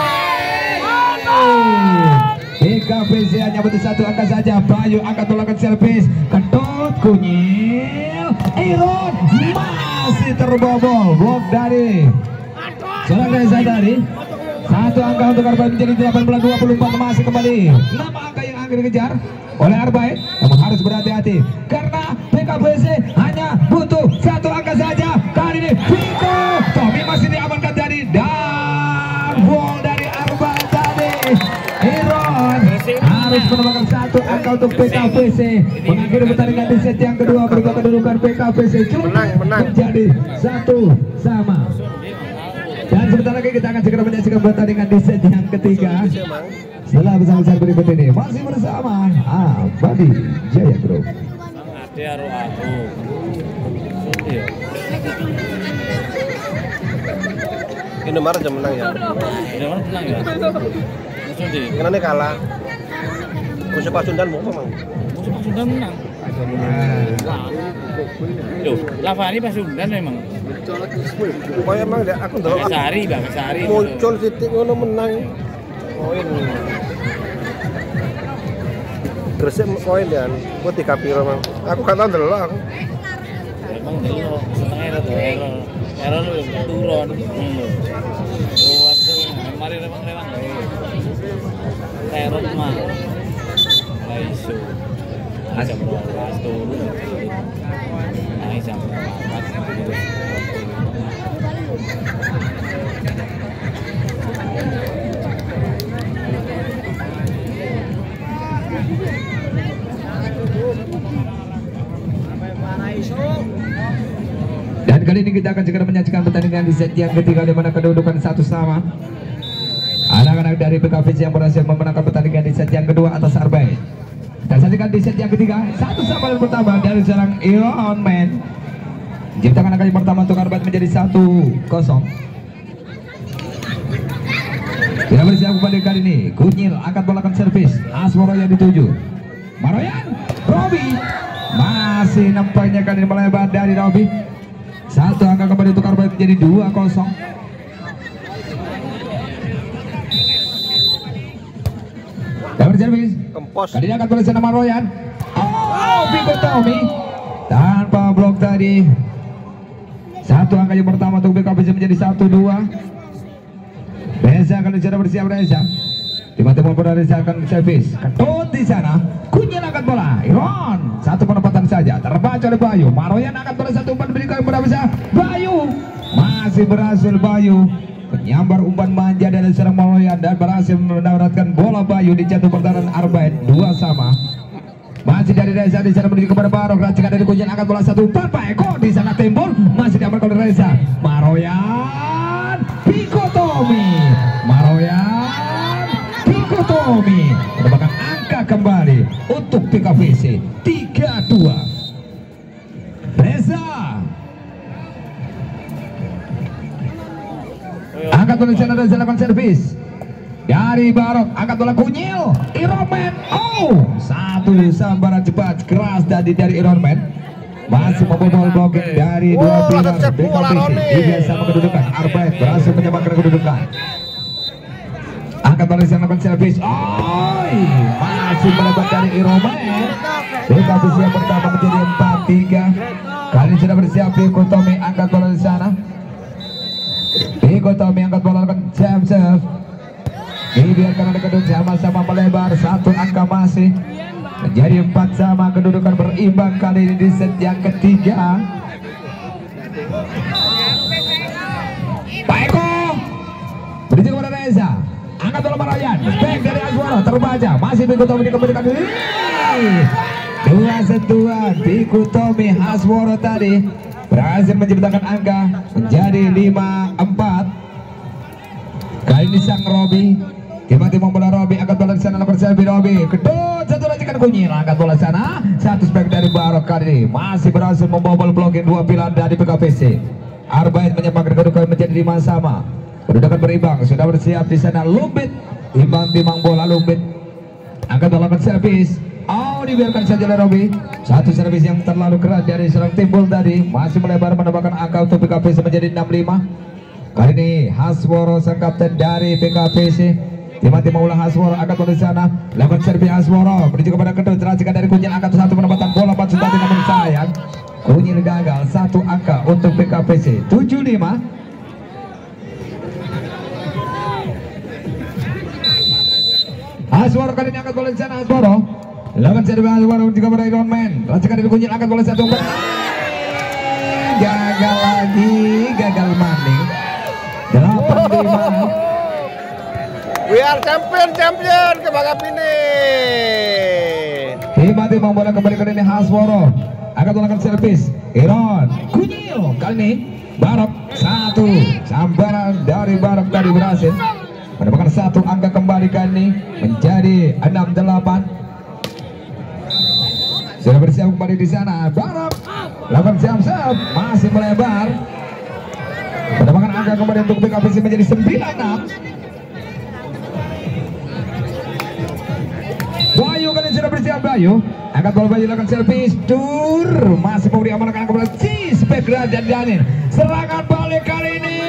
point. PKPC hanya butuh 1 angka saja. Bayu angkat bola ke servis ketut Kunyil Iron masih terbobol blok dari seorang dari Sadari. 1 angka untuk Arbait menjadi 18-24. Masih kembali 6 angka yang akan dikejar oleh Arbait. Namun harus berhati-hati karena PKPC hanya butuh 1 angka saja. Kali ini Vigo Tommy masih diamankan tadi dan gol dari Arbait tadi. Iron harus menambahkan 1 angka untuk PKPC mengakhiri pertandingan di set yang kedua. Berubah kedudukan PKPC cuma menjadi 1-1. Dan sebentar lagi kita akan segera menyaksikan pertandingan di set yang ketiga. Setelah besar-besar berikut ini masih bersama Abadi Jaya Group. Ade karo aku. Iya. Indomaret jam menang ya. Indomaret menang ya. Langsung di. Karena kalah. Musuh Pasundan mau memang. Musuh Pasundan menang. Loh, Lavani Pasundan memang. Pokoknya emang aku ndelok Sari. muncul titik ngono menang. Poin. Gresik poin dan gua 3 piro mang. Aku kan tau ndelok aku. Emang delok setengah error lu turun. Luas tuh, mari remang teror mah. Lah iso. Jam 12 turun. Nah, jam 4. Dan kali ini kita akan segera menyaksikan pertandingan di set yang ketiga di mana kedudukan satu sama. Anak-anak dari PKVC yang berhasil memenangkan pertandingan di set yang kedua atas Arbait. Kita saksikan di set yang ketiga satu sama dan pertama dari seorang Iron Man. Ciptakan angka yang pertama untuk Arbait menjadi 1-0. Tidak bersiap kembali kali ini. Kunyil akan melakukan servis. Asworo yang dituju. Maroyan, Robi masih nampaknya kali ini melebar dari Robi. Satu angka kembali untuk Arbait menjadi 2-0. Dan berservis. Kempos. Kali ini akan tulis nama Royan. Oh, Vigo Tommy tanpa blok tadi. Satu angka yang pertama untuk BKPC menjadi 1-2. Reza akan sudah bersiap Reza. Tiba-tiba bola Reza akan servis. Ketut di sana. Kunyil angkat bola. Iron. Satu penempatan saja. Terbaca oleh Bayu. Maroyan angkat bola satu umpan berikan kepada bisa. Bayu. Masih berhasil Bayu. Menyambar umpan manja dari seorang Maroyan dan berhasil mendaratkan bola Bayu di jatuh pertahanan Arbait 2-2. Masih dari Reza di sana menuju kepada Barok. Racikan dari Kunyil angkat bola satu umpan. Pak Eko di sana timbul. Masih diamankan oleh Reza. Maroyan. Vigo Tommy. Maroyan. Vigo Tommy mendapatkan angka kembali untuk PKVC 3-2. Reza angkat bola di sana dan lakukan servis dari Barok. Angkat bola Kunyil. Iron Man. Oh, satu sambaran cepat keras dari Iron Man. Masih membobol blocking dari dua pilar BKVC. Tiga sama kedudukan. Arbait berhasil menyamakan kedudukan. Angkat bola di sana lakukan servis. Oh, masih melebar dari Iron Man. BKVC yang pertama menjadi 4-3. Kali ini sudah bersiap Vigo Tommy angkat bola di sana. Vigo Tommy angkat bola lakukan jam serve. Dibiarkan oleh kedua sama-sama melebar. Satu angka masih menjadi 4 sama, kedudukan berimbang kali ini di set yang ketiga. Pak Eko beri kepada Reza. Angkat bola Maroyan. Back dari Aswaro terbaca. Masih Vigo Tommy dikembalikan. 2-2. Vigo Tommy Aswaro tadi berhasil menciptakan angka menjadi 5-4. Kali ini sang Robi. Tiba-tiba bola Robi angkat bola di sana lakukan servis Robi. Kedua satu racikan Kunyil angkat bola sana. Satu spek dari Barok kali ini masih berhasil membobol blocking dua pilar dari PKVC. Arbait menyamakan kedudukan menjadi 5 sama. Kedudukan berimbang. Sudah bersiap di sana Lumbit. Timbang bola Lumbit. Angkat bola lakukan servis. Oh, dibiarkan saja oleh Robi. Satu servis yang terlalu keras dari serang timbul tadi masih melebar menambahkan angka untuk PKVC menjadi 6-5. Kali ini Hasworo sang kapten dari PKVC. Tiba-tiba ulah Hasworo angkat bola di sana. Lakukan servis Hasworo menuju kepada kedua teracikan dari Kunyil angkat satu penempatan bola Patsu tadi namun sayang Kunyil gagal. Satu angka untuk PKVC 7-5. Hasworo kali ini angkat bola di sana. Hasworo lakukan servis Hasworo menuju kepada Iron Man. Racikan dari Kunyil angkat bola satu umpan. Gagal lagi, gagal maning. 8-5. We are champion kebanggaan ini. Tiba-tiba bola kembali ke ini Hasworo akan melakukan servis. Iron Kunyil kali ini Barok Satu sambaran dari Baram tadi berhasil mendapatkan satu angka kembali kali ini menjadi 6-8. Sudah bersiap kembali di sana. Baram lakukan siap-siap masih melebar. Mendapatkan angka kembali untuk PKPC menjadi 9-6. Bayu kali sudah bersiap. Bayu angkat bola. Bayu lakukan servis dur masih memberi amankan kepada si Spekra dan Daniel. Serangan balik kali ini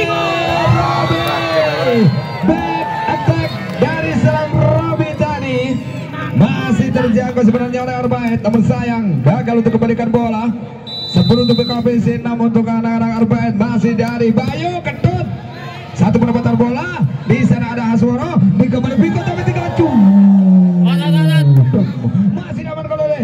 Robi. Back attack dari serang Robi tadi masih terjangkau sebenarnya oleh Arbait, namun sayang gagal untuk kembalikan bola. 10 untuk PKPC, 6 untuk anak-anak Arbait. Masih dari Bayu ketut satu pendapatan bola. Di sana ada Hasworo di kembali Piko tapi tinggal masih dapat oleh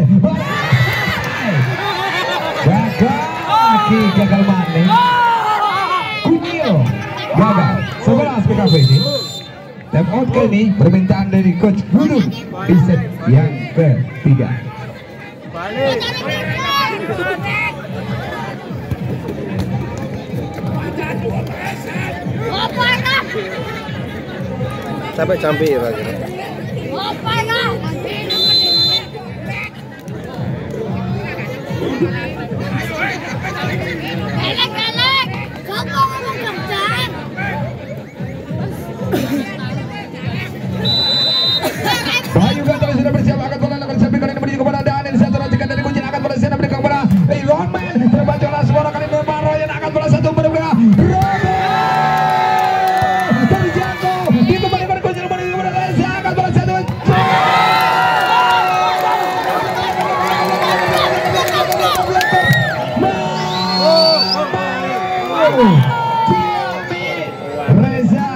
gagal maning. Kunio gagal 11 PKPC. Time out kali ini permintaan dari coach Gunung di set yang ketiga. Sampai campir lagi. Bayu Gatal sudah bersiap akan bola akan sampai kali ini menuju kepada Daniel. Satu racikan dari kunci akan bola sana berikan kepada Iron Man. Terbaca oleh suara kali ini Maroyan akan bola satu berbeda. Robert terjangkau dikembalikan kunci menuju kepada Reza akan bola satu. Reza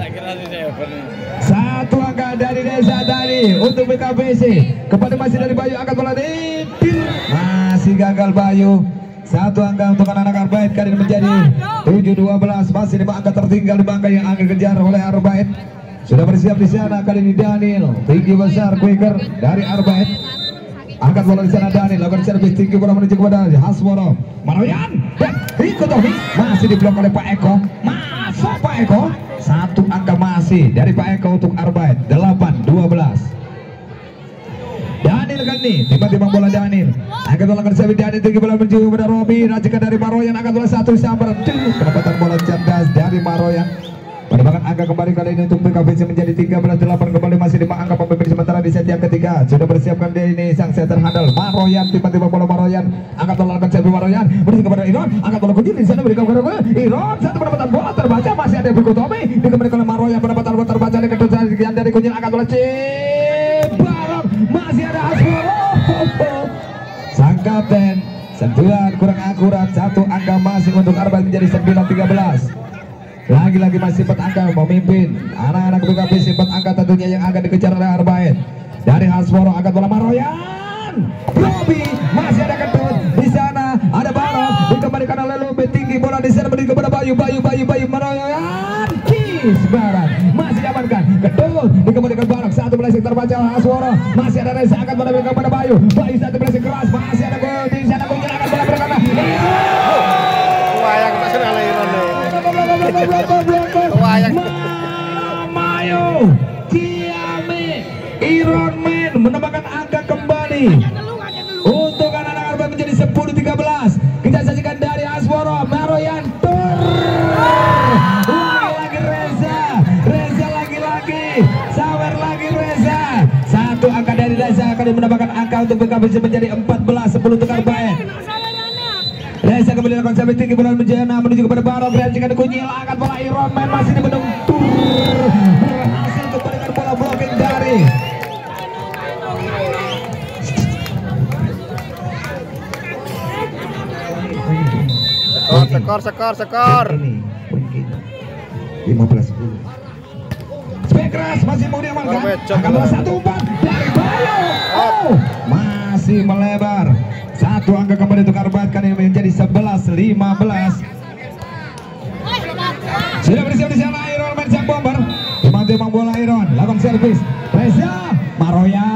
satu angka dari Reza tadi untuk PKPC. Kembali masih dari Bayu akan bola di masih gagal Bayu. Satu angka untuk anak-anak Arbait kali ini menjadi 7-12. Masih 5 angka tertinggal, 5 angka yang akan kejar oleh Arbait. Sudah bersiap di sana kali ini Daniel tinggi besar quicker dari Arbait. Angkat bola di sana Daniel lakukan servis tinggi bola menuju kepada Hasworo. Maroyan dan ikut masih diblok oleh Pak Eko. Masuk Pak Eko. Satu angka masih dari Pak Eko untuk Arbait. 8-12. Daniel kan nih tiba-tiba bola Daniel angkat bola ke servis Daniel tinggi bola menuju kepada Robi. Racikan dari Maroyan angkat bola satu sambar. Kedapatan bola cerdas dari Maroyan. Mendapatkan angka kembali kali ini untuk PKPC menjadi 13-8. Kembali masih 5 angka pemimpin sementara di set yang ketiga. Sudah bersiapkan dari ini sang setter handal Maroyan. Tiba-tiba bola Maroyan angkat bola lakukan servis Maroyan menuju kepada Iron. Angkat bola kunci di sana berikan kepada Iron. Satu pendapatan bola terbaca masih ada Berkotomi. Dikembalikan oleh Maroyan pendapatan bola terbaca dari kedudukan dari kunci angkat bola Cibarang. Masih ada Hasworo. Sang kapten sentuhan kurang akurat. Satu angka masih untuk Arbait menjadi 9-13. Lagi-lagi masih 4 angka memimpin anak-anak PKPC. 4 angka tentunya yang akan dikejar oleh Arbait. Dari Hasworo angkat bola Maroyan. Robi masih ada ketut di sana ada Barok dikembalikan oleh Lobe tinggi bola di sana menuju kepada Bayu Maroyan. Kisbaran masih diamankan ketut dikembalikan Barok. Satu meleset terbaca Hasworo masih ada Reza angkat bola kepada Bayu satu meleset keras masih ada gol di sana kunci angkat bola berkata Wayang tak kena Iron nih. Mayo Kiame Iron Man menambahkan angka kembali untuk anak-anak Arbait menjadi 10-13. Kita saksikan dari Hasworo Maroyan lagi Reza lagi sawer lagi Reza. Satu angka dari Reza kali menambahkan angka untuk PKPC menjadi 14-10 untuk Arbait. Reza kembali lakukan sampai tinggi bola menuju kepada Barok. Racikan kunyil angkat bola Iron Man masih dibendung berhasil kembalikan bola blocking dari Skor. ini 15-10. Spekras masih mau diamankan angkat bola 1-4 dari Bayu. Masih melebar. Satu angka kembali untuk Arbait kali ini menjadi 11-15. Sudah bersiap di sana Iron Man sang bomber. Timbang bola Iron lakukan servis Reza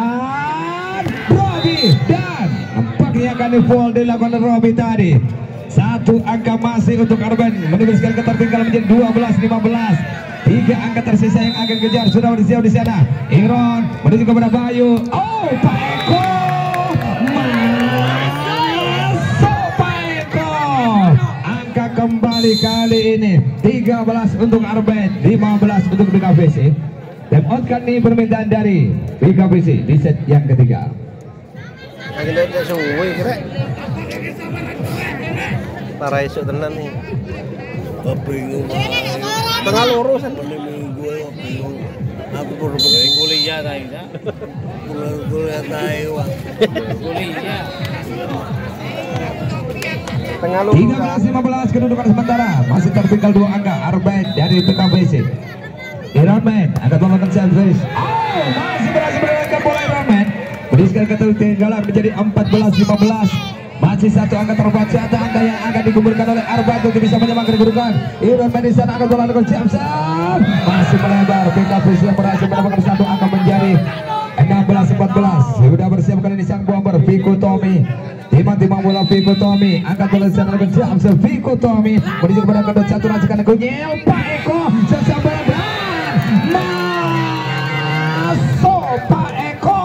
Maroyan Robi dan nampaknya akan di foul dilakukan Robi tadi. Satu angka masih untuk Arben menembuskan ketertinggalan menjadi 12-15. 3 angka tersisa yang akan kejar sudah bersiap di sana. Iron menuju kepada Bayu. Oh, Pak Eko masuk Pak Eko. Angka kembali kali ini 13 untuk Arben, 15 untuk BKPC. Dan outcome ini permintaan dari BKPC di set yang ketiga. Lagi suwi kira. Para isu tenan nih. Kebingung. Tengah lurus kan. Gue bingung. Aku bener-bener kuliah tadi, kuliah Taiwan. Kuliah. Tengah lurus. 13-15 kedudukan sementara. Masih tertinggal 2 angka. Arben dari BKPC. Ironman akan melakukan service. Oh, masih berhasil mendapatkan bola Ironman. Berikan ketertinggalan menjadi 14-15. Masih 1 angka terbaca, 1 angka yang akan dikumpulkan oleh Arben untuk bisa menyamakan kedudukan. Ironman di sana akan bola dengan Jamsan. Masih melebar. BKPC yang berhasil mendapatkan 1 angka menjadi 16-14. Sudah bersiap kali ini sang bomber Viko Tommy. Timang-timang bola Viko Tommy angkat bola sana dengan Jamsan. Viko Tommy menuju kepada kedua satu racikan Kunyel. Pak Eko sesama masuk Pak Eko.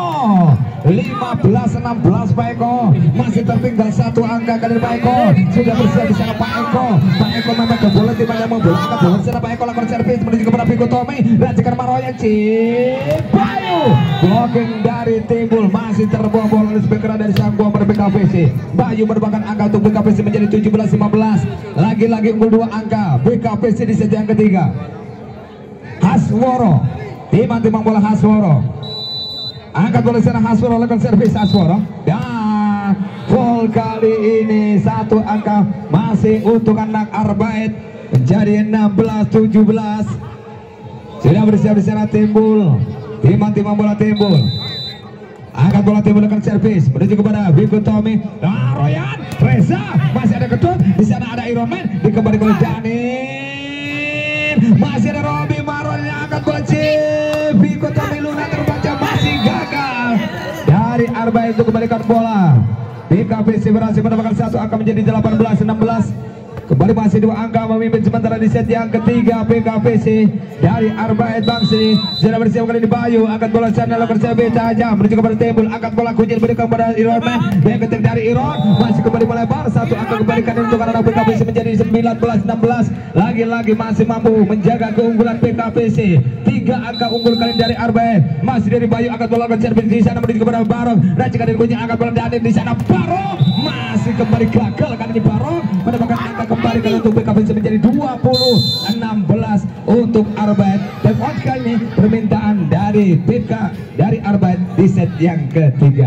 15-16 Pak Eko. Masih tertinggal 1 angka kali Pak Eko. Sudah bersiap di sana Pak Eko. Pak Eko memang ke bola di mana bola angkat bola di sana Pak Eko lakukan servis menuju kepada Viko Tommy. Racikan Maroyan Cipayu. Blocking dari Timbul masih terbuang bola oleh speaker dari sang bomber BKPC. Bayu merupakan angka untuk BKPC menjadi 17-15. Lagi-lagi unggul 2 angka BKPC di set yang ketiga. Hasworo, timang-timang bola Hasworo. Angkat bola sana Hasworo lakukan servis Hasworo. Dan full kali ini 1 angka masih untuk anak Arbaid menjadi 16-17. Sudah bersiap di sana Timbul. Timang-timang bola Timbul. Angkat bola Timbul lakukan servis menuju kepada Viko Tommy. Nah, Royan, Reza masih ada Ketut. Di sana ada Ironman dikembalikan oleh Janin. Masih ada Robi Maron yang angkat bola Viko Tommy Luna terbaca masih gagal dari Arbaid untuk kembalikan bola. BKPC berhasil mendapatkan 1 angka menjadi 18-16. Kembali masih 2 angka memimpin sementara di set yang ketiga BKPC dari Arbaid Bangsi. Sudah bersiap kali di Bayu angkat bola sana lakukan servis tajam menuju kepada Timbul. Angkat bola Kunyil berikan kepada Ironman. Yang ketik dari Iron masih kembali melebar 1 angka kembalikan untuk anak BKPC menjadi 19-16. Lagi-lagi masih mampu menjaga keunggulan BKPC. 3 angka unggul kali dari Arbaid. Masih dari Bayu angkat bola lakukan servis di sana menuju kepada Barong. Racikan dari Kunyil angkat bola Danin di sana Barong masih kembali gagal kali ini Barong mendapatkan angka kembali kali untuk BKPC menjadi 20-16 untuk Arbaid. Dan kali ini permintaan dari dari Arbaid di set yang ketiga.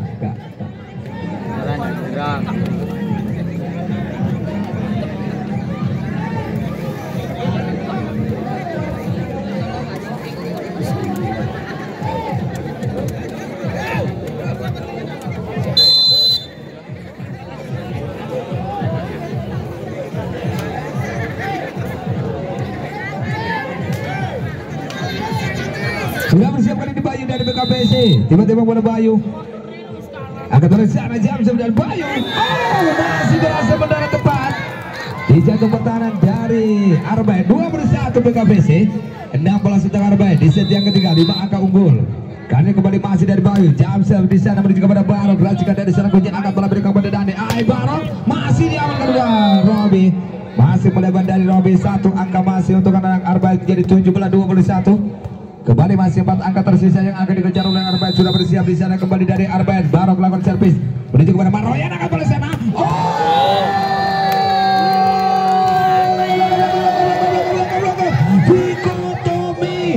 Sudah bersiap kali di Bayu dari BKPC. Tiba-tiba bola Bayu angkat bola sana Jamsam dan Bayu. Oh, masih berhasil mendarat tepat di jantung pertahanan dari Arbaid. 2-1 BKPC. 16 untuk Arbaid di set yang ketiga. 5 angka unggul. Kali kembali masih dari Bayu. Jamsam di sana menuju kepada Barok. Racikan dari sana Kunyit angkat bola berikan kepada Dani. Barok masih diamankan oleh Robi. Masih melebar dari Robi. 1 angka masih untuk anak Arbaid jadi 17-21. Kembali masih 4 angka tersisa yang akan dikejar oleh Arbaid. Sudah bersiap di sana kembali dari Arbaid. Barok lakukan servis menuju kepada Maroyan angkat bola sana. Viko Tommy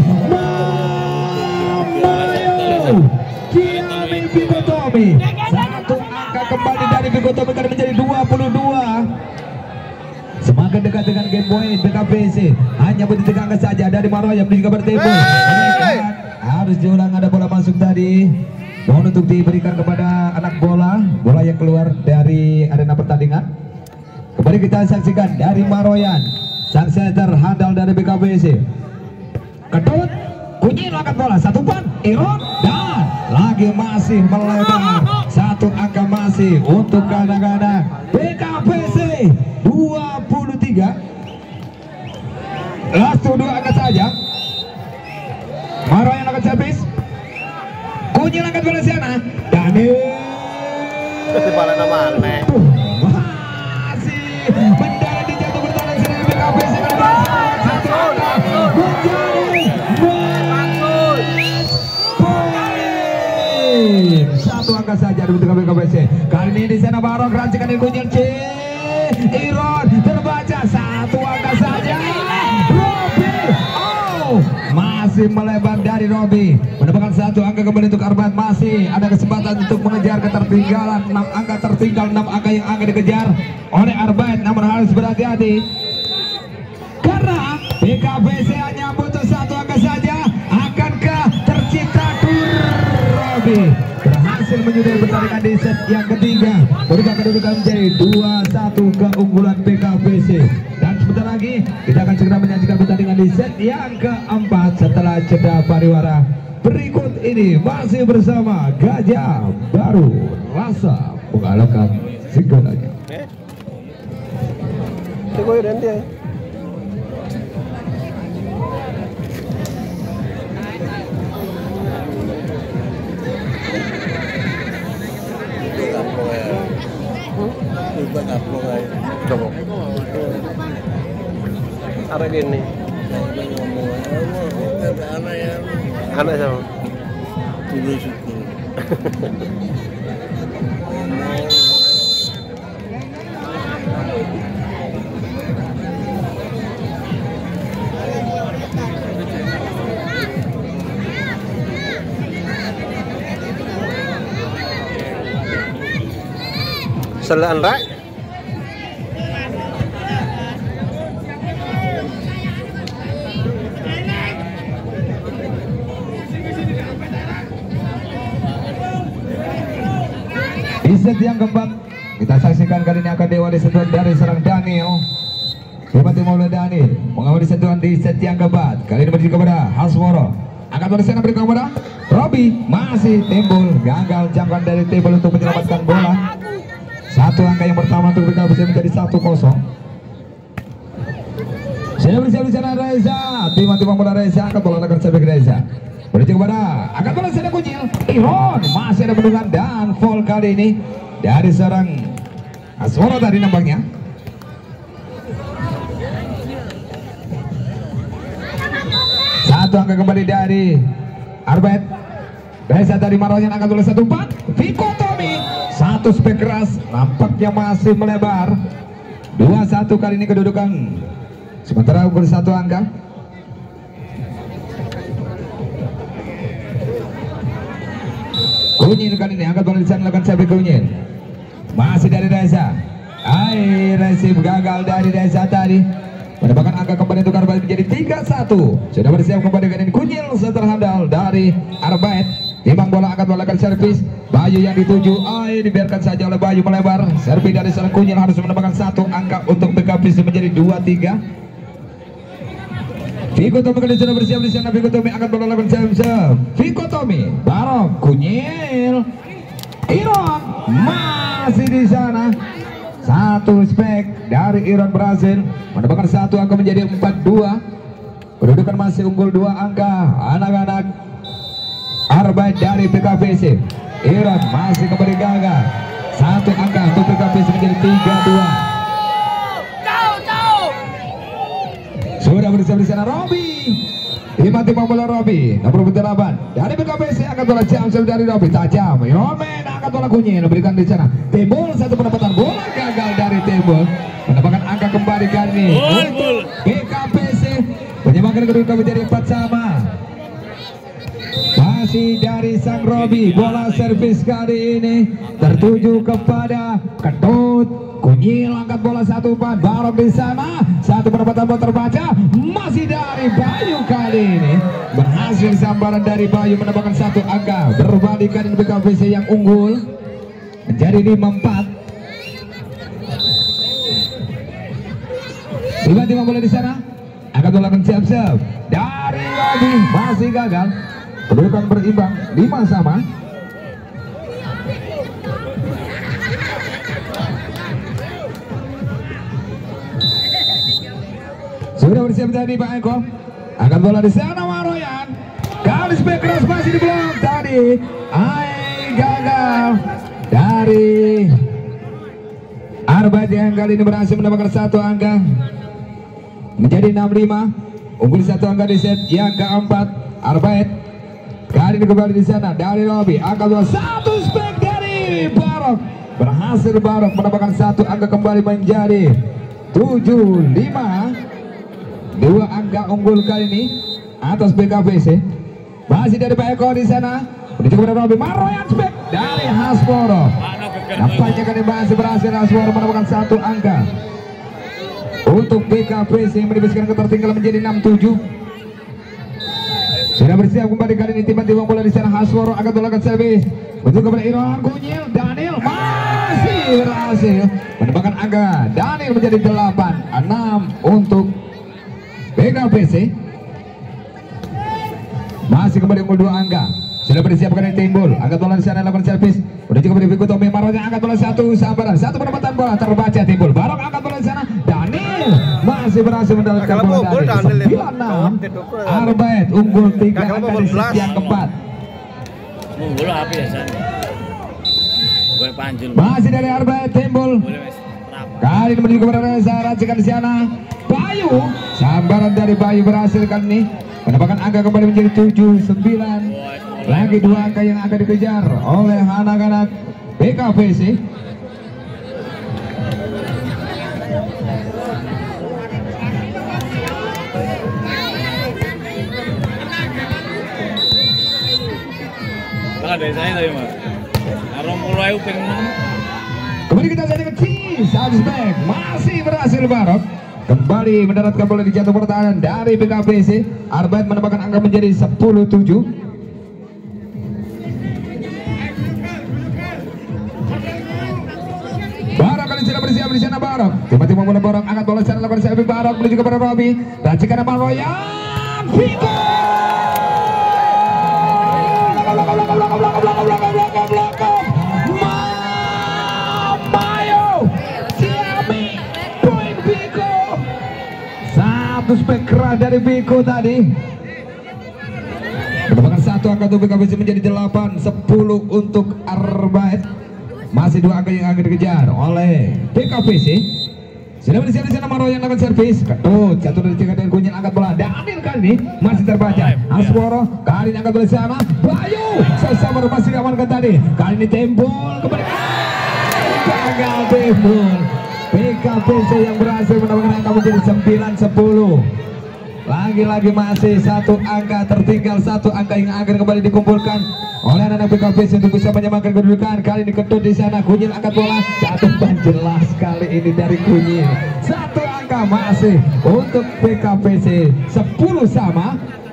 Viko Tommy 1 angka kembali dari Viko Tommy kali menjadi 22. Semakin dekat dengan game point BKPC. Hanya butuh 3 angka saja dari Maroyan menuju kepada Timbul. Harus diulang, ada bola masuk tadi. Mohon untuk diberikan kepada anak bola. Bola yang keluar dari arena pertandingan. Kembali kita saksikan dari Maroyan. Sang center handal dari BKPC. Ketut Kunyil angkat bola. 1 pon Iron dan lagi masih melebar. 1 angka masih untuk kadang-kadang BKPC. 23. Langsung 2 angka saja. Maroyan akan servis. Kunyil angkat bola sana. Daniel Kepala nama aneh. masih mendarat di jatuh bertahan sini BKPC menjadi poin. 1 angka saja dibutuhkan BKPC. Kali ini di sana Barok rancikan di Kunyil C. Iron terbaca 1 angka saja. Robi, oh masih melebar dari Robi, mendapatkan 1 angka kembali untuk Arbat. Masih ada kesempatan untuk mengejar ketertinggalan. 6 angka tertinggal, 6 angka yang akan dikejar oleh Arbat, namun harus berhati-hati karena BKPC hanya butuh 1 angka saja. Akankah tercipta Robi berhasil menyudahi pertandingan di set yang ketiga, berubah kedudukan menjadi 2-1 keunggulan BKPC. Dan sebentar lagi kita akan segera menyaksikan pertandingan di set yang keempat setelah jeda pariwara. Berikut ini masih bersama Gajah Baru Rasa mengalahkan segalanya. Ada gini. Anak sama. Selaan rak. Di set yang keempat kita saksikan kali ini akan dewa sentuhan dari serang Daniel. Dibantu oleh Daniel mengawali sentuhan di set yang keempat. Kali ini berdiri kepada Hasmoro. Angkat bola sana berikan kepada Robi. Masih timbul gagal jangkauan dari timbul untuk menyelamatkan bola. 1 angka yang pertama untuk BKPC menjadi 1-0. Saya bersiap di sana Reza. Tiba-tiba bola Reza, angkat bola akan sampai ke Reza. Berarti kepada angkat bola sana Kunyil. Iron masih ada bendungan dan foul kali ini dari seorang Aswara tadi nampaknya. Satu angka kembali dari Arbet. Reza dari Maroyan angkat bola 1-4. Viko Tommy 1 spek keras nampaknya masih melebar. 2-1 kali ini kedudukan. Sementara ukur 1 angka. Kunyil kali ini angkat bola di sana lakukan sampai Kunyil. Masih dari Reza. Resip gagal dari Reza tadi. Mendapatkan angka kembali untuk Arbait menjadi 3-1. Sudah bersiap kembali dengan Kunyil setelah handal dari Arbait. Timbang bola angkat bola akan servis. Bayu yang dituju. Dibiarkan saja oleh Bayu melebar. Servis dari seorang Kunyil harus mendapatkan 1 angka untuk BKPC menjadi 2-3. Viko Tommy kali sudah bersiap di sana. Viko Tommy akan bola lakukan servis. Viko Tommy, Barok, Kunyil, Iron masih di sana. 1 spek dari Iron berhasil mendapatkan 1 angka menjadi 4-2. Kedudukan masih unggul 2 angka anak-anak Arbait dari PKPC. Iron masih kembali gagal. 1 angka untuk PKPC menjadi 3-2. Sudah bersiap di sana Robi. Tiba-tiba bola Robi nomor 8 dari BKPC akan bola jam dari Robi tajam. Yomen angkat bola Kunyil berikan di sana. Timbul 1 pendapatan bola gagal dari Timbul. Mendapatkan angka kembali kali ini untuk BKPC. Menyamakan kedudukan menjadi 4 sama. Masih dari sang Robi, bola servis kali ini tertuju kepada Ketut. Kunyil angkat bola 1-4, Barok di sana. 1 pendapatan bola terbaca. Masih dari Bayu kali ini berhasil sambaran dari Bayu mendapatkan 1 angka. Berbalikan BKPC yang unggul menjadi 5-4. Tiba-tiba bola di sana. Angkat bola siap-siap dari Robi masih gagal. Kedudukan berimbang 5 sama. bersiap tadi Pak Eko. Akan bola di sana Maroyan. Garis back cross masih di blok tadi. Gagal dari Arbat yang kali ini berhasil mendapatkan 1 angka menjadi 65. Unggul 1 angka di set yang keempat. Arbat kali ini kembali di sana dari Robi. Angka bola 1 spek dari Barok. Berhasil Barok mendapatkan 1 angka kembali menjadi 75. 2 angka unggul kali ini atas BKPC. Masih dari Pak Eko di sana. Menuju kepada Robi. Maroyan spek dari Hasboro. Nampaknya kali masih berhasil Hasboro mendapatkan 1 angka untuk BKPC yang menibiskan ketertinggalan menjadi 67. Sudah bersiap kembali kali ini tiba-tiba bola di sana. Hasboro akan tolakkan servis menuju kepada Irwan Kunyil. Daniel masih berhasil mendapatkan angka. Daniel menjadi 8-6 untuk BKPC. Masih kembali unggul 2 angka. Sudah bersiapkan yang timbul. Angkat bola di sana lakukan servis. Udah cukup dari Biko Tommy. Maronya angkat bola 1 sabar. 1 penempatan bola terbaca timbul. Barok angkat bola di sana. Daniel masih berhasil mendapatkan bola dari 96. Arbet unggul 3 angka di set yang keempat. Unggul apa ya san? Gue panjul. Masih dari Arbet timbul. Kali ini menuju kepada Reza racikan di sana. Bayu. Sambaran dari Bayu berhasil kali ini mendapatkan angka kembali menjadi 79. Lagi 2 angka yang akan dikejar oleh anak-anak BKPC. Dari saya tadi mas. Arong mulai pengen. Kembali kita jadi ke Cheese back. Masih berhasil Barok kembali mendaratkan bola di jatuh pertahanan dari BKPC. Arbet mendapatkan angka menjadi 10-7. Barok kali sudah bersiap di sana Barok. Tiba-tiba bola Barok angkat bola sana lakukan servis Barok menuju kepada Robi. Racikan nama Royan Viko. Mayo Siami poin Viko. 1 spek keras dari Viko tadi mendapatkan 1 angka untuk BKPC menjadi 8-10 untuk Arbait. Masih 2 angka yang akan dikejar oleh BKPC. Sudah bersiap di sana Maroyan lakukan servis. Ketut jatuh dari tingkat dan Kunyil angkat bola. Daniel kali ini masih terbaca. Hasboro kali ini angkat bola di sana. Bayu sesama masih diamankan tadi. Kali ini timbul kembali. Gagal timbul. BKPC yang berhasil mendapatkan angka menjadi 9-10. Lagi-lagi masih 1 angka tertinggal. 1 angka yang akan kembali dikumpulkan oleh anak BKPC untuk bisa menyamakan kedudukan. Kali ini Ketut di sana. Kunyil angkat bola. Jatuh dan jelas kali ini dari Kunyil. 1 angka masih untuk BKPC. 10 sama.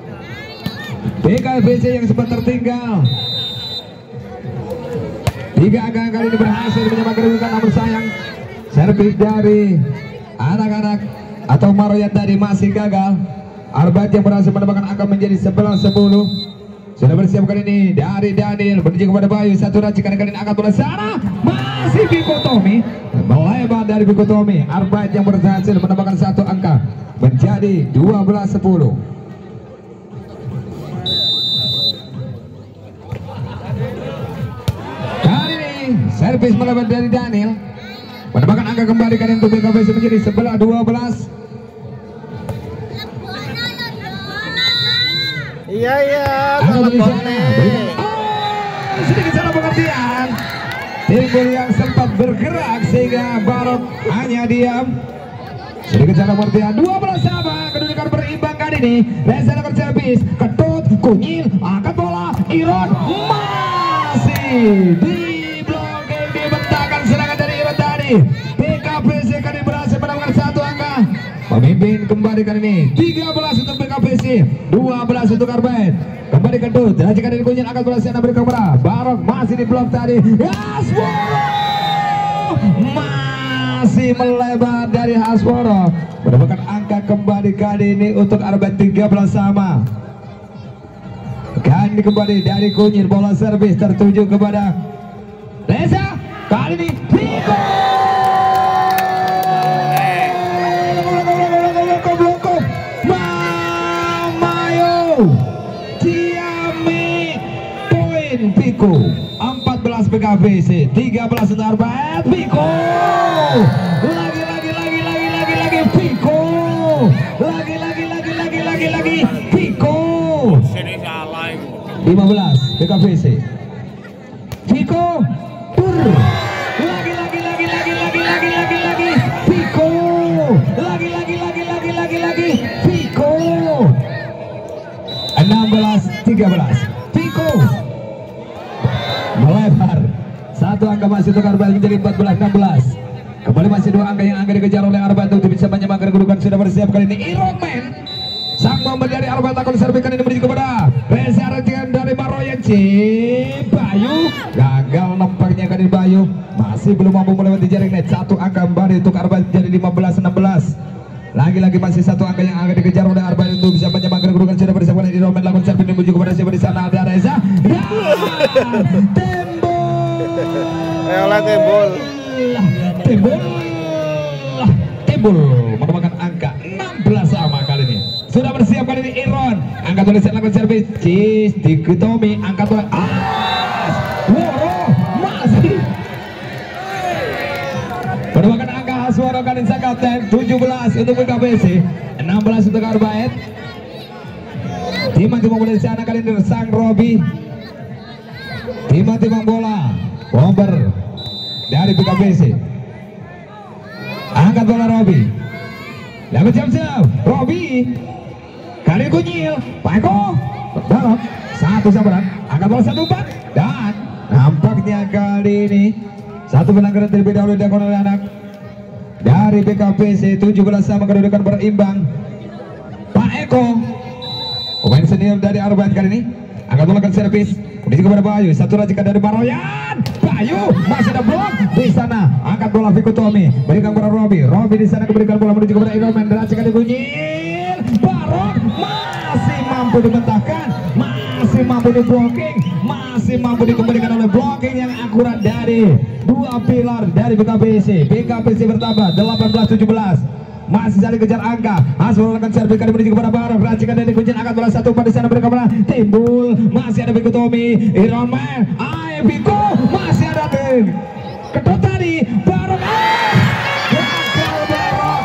BKPC yang sempat tertinggal. 3 angka kali ini berhasil menyamakan kedudukan. Namun sayang servis dari anak-anak atau Maroyan tadi masih gagal. Arbat yang berhasil mendapatkan angka menjadi 11-10. Sudah bersiap kali ini dari Daniel menuju kepada Bayu. 1 racikan kali ini angkat bola sana. Masih Biko Tommy melebar dari Biko Tommy. Arbat yang berhasil mendapatkan 1 angka menjadi 12-10. Kali ini servis melebar dari Daniel mendapatkan angka kembali kali untuk BKPC menjadi 11-12. Iya, telepon sedikit salah pengertian. Timbul yang sempat bergerak sehingga Barok hanya diam. Sedikit salah pengertian. 12 sama kedudukan berimbang kali ini. Reza lakukan servis. Ketut, Kunyil, angkat bola. Iron masih di blokir, dibentangkan serangan dari Iron tadi. BKPC kali berhasil mendapatkan 1 angka. Pemimpin kembali kali ini 13 untuk BKPC, 12 untuk Arbet. Kembali Ketut, racikan dari Kunyil angkat bola sana beri kamera. Barok masih di blok tadi. Hasboro masih melebar dari Hasboro. Mendapatkan angka kembali kali ini untuk Arbet 13 sama. Kali ini kembali dari Kunyil, bola servis tertuju kepada Reza. Kali ini Viko. Piko. 14 PKVC, 13 untuk Arbaet. Piko. Lagi Piko. Lagi Piko. 15 PKVC. Piko. Tur. Lagi Piko. Lagi Piko. 16-13. Piko melebar. Satu angka masih untuk Arbaet menjadi 14-16. Kembali masih dua angka yang akan dikejar oleh Arbaet untuk bisa menyamakan kedudukan. Sudah bersiap kali ini Ironman. Sang pemain dari Arbaet akan diserbikan ini menuju kepada Reza Retian dari Maroyan Bayu. Gagal nampaknya kali Bayu. Masih belum mampu melewati jaring net. Satu angka kembali untuk Arbaet jadi 15-16. Lagi-lagi masih satu angka yang akan dikejar oleh Arbaet untuk bisa menyamakan kedudukan. Sudah bersiap kali ini Ironman lakukan servis menuju kepada siapa di sana. Ada Reza. Tembul merupakan angka 16 sama kali ini. Sudah bersiap kali ini Iron. Angkat oleh lakukan servis. Cis diketomi angkat oleh Woro masih merupakan angka Hasworo Kaninsa kapten. 17 untuk PKVC, 16 untuk Arbaet. Timang-timang bola di sana kali ini Sang Robi. Timang-timang bola bomber dari PKVC. Angkat bola Robi. Dapat jam-jam Robi. Kali Kunyil Pak Eko dalam satu sabaran. Angkat bola 1-4 dan nampaknya kali ini satu pelanggaran terlebih dahulu dilakukan oleh anak dari PKVC. 17 sama kedudukan berimbang. Pak Eko pemain senior dari Arbaet kali ini angkat bola ke servis menuju kepada Bayu. Satu racikan dari Maroyan. Bayu masih ada blok di sana. Angkat bola Viko Tommy berikan kepada Robi. Robi di sana keberikan bola menuju kepada Ironman. Racikan Kunyil. Barok masih mampu dibentangkan, masih mampu di blocking, masih mampu dikembalikan oleh blocking yang akurat dari dua pilar dari PKVC. PKVC bertambah 18-17. Masih saling kejar angka. Hasbro akan servis kali menuju kepada Barok. Racikan dari Kuncin angkat bola 1 pada sana berikan bola timbul. Masih ada Viko Tommy. Ironman. Viko masih ada tim. Kedot tadi Barok. Gagal Barok.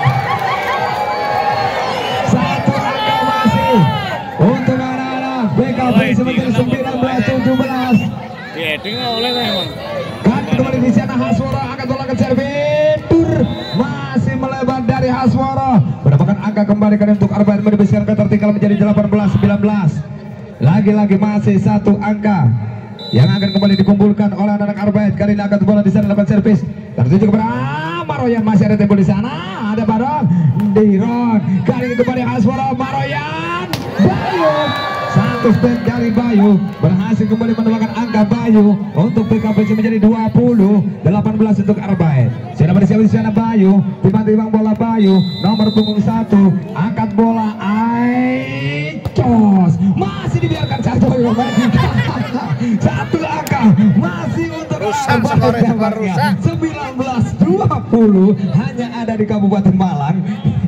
Satu angka masih untuk anak-anak PKVC menjadi 19-17. Ya, tinggal oleh memang. Kan kembali di sana Hasbro angkat bola ke servis. Tur masih melebar dari Hasworo. Mendapatkan angka kembali kan untuk Arbaet menembuskan ketertinggalan menjadi 18-19. Lagi-lagi masih satu angka yang akan kembali dikumpulkan oleh anak-anak Arbaet. Kali ini angkat bola di sana lakukan servis. Tertuju kepada Maroyan, masih ada tembul di sana. Ada Barok, Diron. Kali ini kembali Hasworo, Maroyan, Bayu. Satu step dari Bayu berhasil kembali mendapatkan angka Bayu untuk PKVC menjadi 20-18 untuk Arbaet. Sudah bersiap di sana Bayu, timbang-timbang bola Bayu nomor punggung 1, angkat bola Aicos masih dibiarkan satu satu angka masih untuk Arbaet. 19-20 hanya ada di Kabupaten Malang.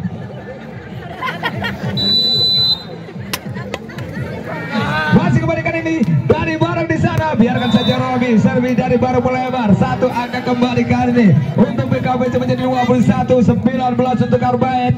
Masih kembalikan ini dari Barok di sana. Biarkan saja Robi. Servis dari Barok melebar. Satu angka kembali kali ini untuk PKVC menjadi 21-19 untuk Arbaet.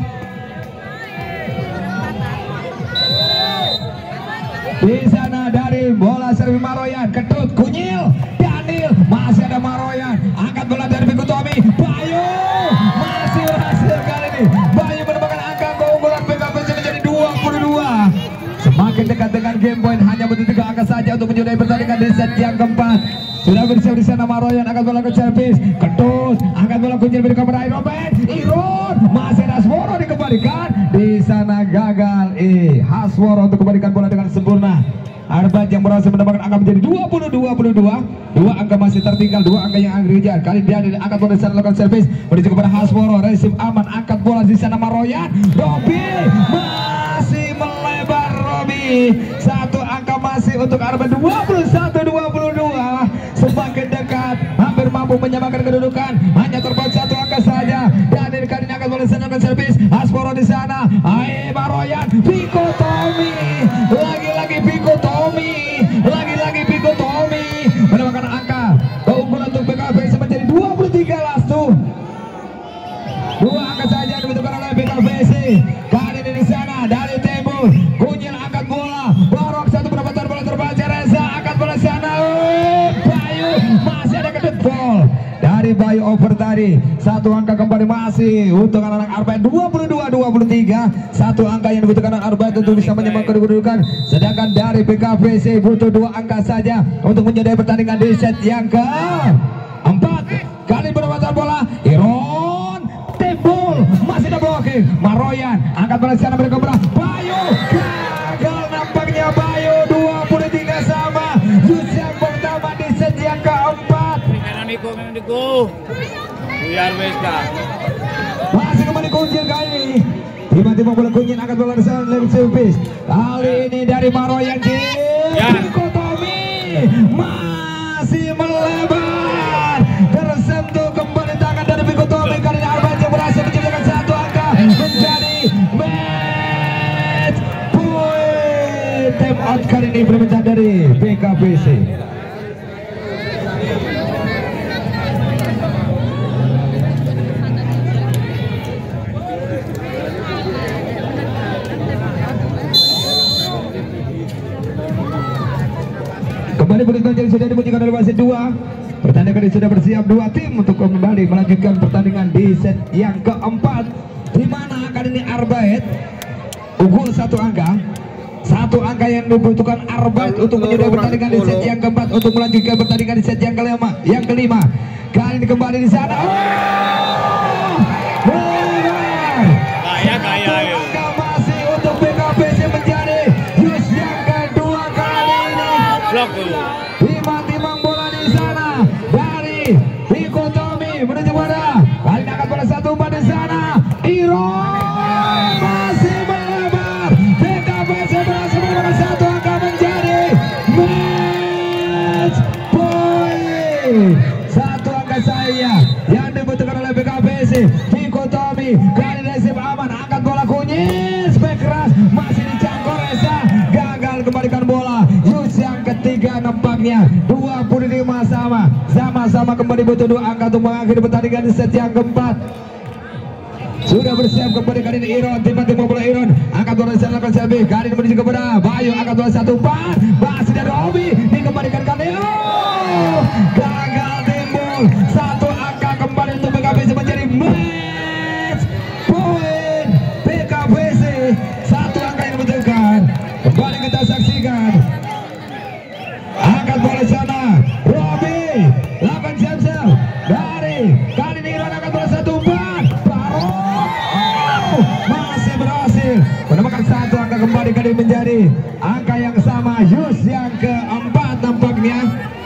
Di sana dari bola servis Maroyan. Ketut Kunyil. Daniel. Masih ada Maroyan. Angkat bola dari Viko Tommy. Bayu. Masih berhasil kali ini. Bayu menemukan angka keunggulan PKVC menjadi 22. Semakin dekat dengan game point, hanya butuh 3 angka saja untuk menyudahi pertandingan di set yang keempat. Sudah bersiap di sana Maroyan, angkat bola ke servis, Ketut, angkat bola Kuncin berikan kepada Iron, masih ada Hasworo dikembalikan. Di sana gagal Hasworo untuk kembalikan bola dengan sempurna. Arbaet yang berhasil mendapatkan angka menjadi 20-22. 2 angka masih tertinggal, 2 angka yang akan dikejar. Kali dia angkat bola di sana lakukan servis menuju kepada Hasworo, resip aman, angkat bola di sana Maroyan. Robi masih melebar. Satu angka masih untuk Arbaet 21-22. Semakin dekat, hampir mampu menyamakan kedudukan. Hanya terpaut satu angka saja. Dan ini kali ini akan boleh senangkan servis. Hasbro di sana. Maroyan, Viko Tommy. Lagi-lagi Viko Tommy. Lagi-lagi Viko Tommy. menambahkan angka keunggulan untuk PKPC menjadi 23 langsung. 2 angka saja dibutuhkan oleh PKPC. Kali ini di sana dari timur Kunyil angkat bola, Barok satu pendapatan bola terbaca, Reza angkat bola sana, Bayu masih ada kedut ball dari Bayu over tadi. 1 angka kembali masih untuk anak-anak Arbait 22-23. 1 angka yang dibutuhkan anak Arbait untuk bisa menyamakan kedudukan. Sedangkan dari PKPC butuh 2 angka saja untuk menyudahi pertandingan di set yang keempat. Kali pendapatan bola Iron timbul masih ada blocking. Maroyan angkat bola sana mereka berah. Bayu gagal nampaknya. Bayu 23 sama. Jus yang pertama di set yang keempat. Niko. Biar wes kah. Masih kembali Kunyil kali ini. Tiba-tiba bola Kunyil angkat bola di sana lewat service. Kali ini dari Maroyan di Kotomi masih melebar. Tersentuh kembali tangan dari Kotomi. Kali ini Arbait yang berhasil menciptakan 1 angka menjadi match point. Time out kali ini berpecah dari PKPC. Kembali pertandingan sudah dimulai oleh wasit 2. Pertandingan ini sudah bersiap 2 tim untuk kembali melanjutkan pertandingan di set yang keempat, di mana kali ini Arbait unggul 1 angka. 1 angka yang dibutuhkan Arbait untuk menyudahi pertandingan di set yang keempat untuk melanjutkan pertandingan di set yang kelima. Kali ini kembali di sana. Kaya. Masih untuk PKPC menjadi jus yang kedua kali ini. Blok dulu. Timang bola di sana dari Kotomi menuju pada kali ini angkat bola 1 umpan di sana. Iron masih melebar. PKPC berhasil menemukan 1 angka menjadi match point. 1 angka saya yang dibutuhkan oleh PKPC. Kotomi kali ini resip aman, angkat bola Kunyil, spek keras masih dicangkul Reza, gagal kembalikan bola. Jus yang ketiga nampaknya 25 sama kembali butuh 2 angka untuk mengakhiri pertandingan di set yang keempat. Sudah bersiap kembali kali ini Iron, tiba-tiba bola Iron angkat bola sana lakukan selfie, kali ini menuju kepada Bayu, angkat bola 1 umpan masih dari Obi, dikembalikan kali gagal timbul. 1 angka kembali untuk PKPC menjadi match point. PKPC 1 angka yang dibutuhkan. Kembali kita saksikan angkat bola sana Robi lakukan siap-siap dari kali ini Iron angkat bola 1 umpan masih berhasil menemukan 1 angka kembali kali menjadi angka yang sama. Jus yang keempat nampaknya.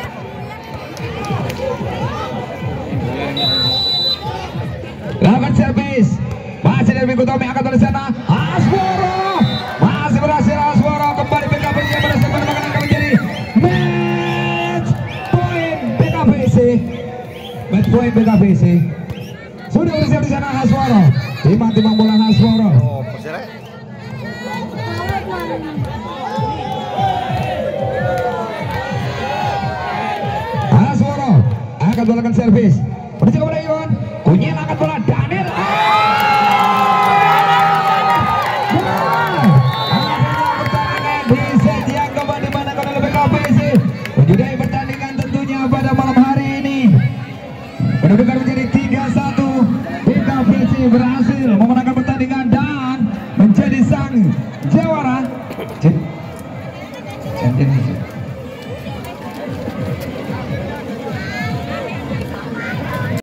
Lakukan servis masih dari Kotomi, angkat bola sana Asworo masih berhasil. Asworo kembali PKPC yang berhasil menemukan angka menjadi match point PKPC. Match point PKPC sudah bersiap di sana. Asworo timang bola Asworo. Asworo angkat bola kan servis menuju kepada Iwan. Kunyil angkat bola Daniel. Di set yang keempat dimenangkan oleh PKPC. Menyudahi pertandingan tentunya pada malam hari ini. Kedudukan menjadi 3-1. PKPC berhasil memenangkan pertandingan dan menjadi sang juara.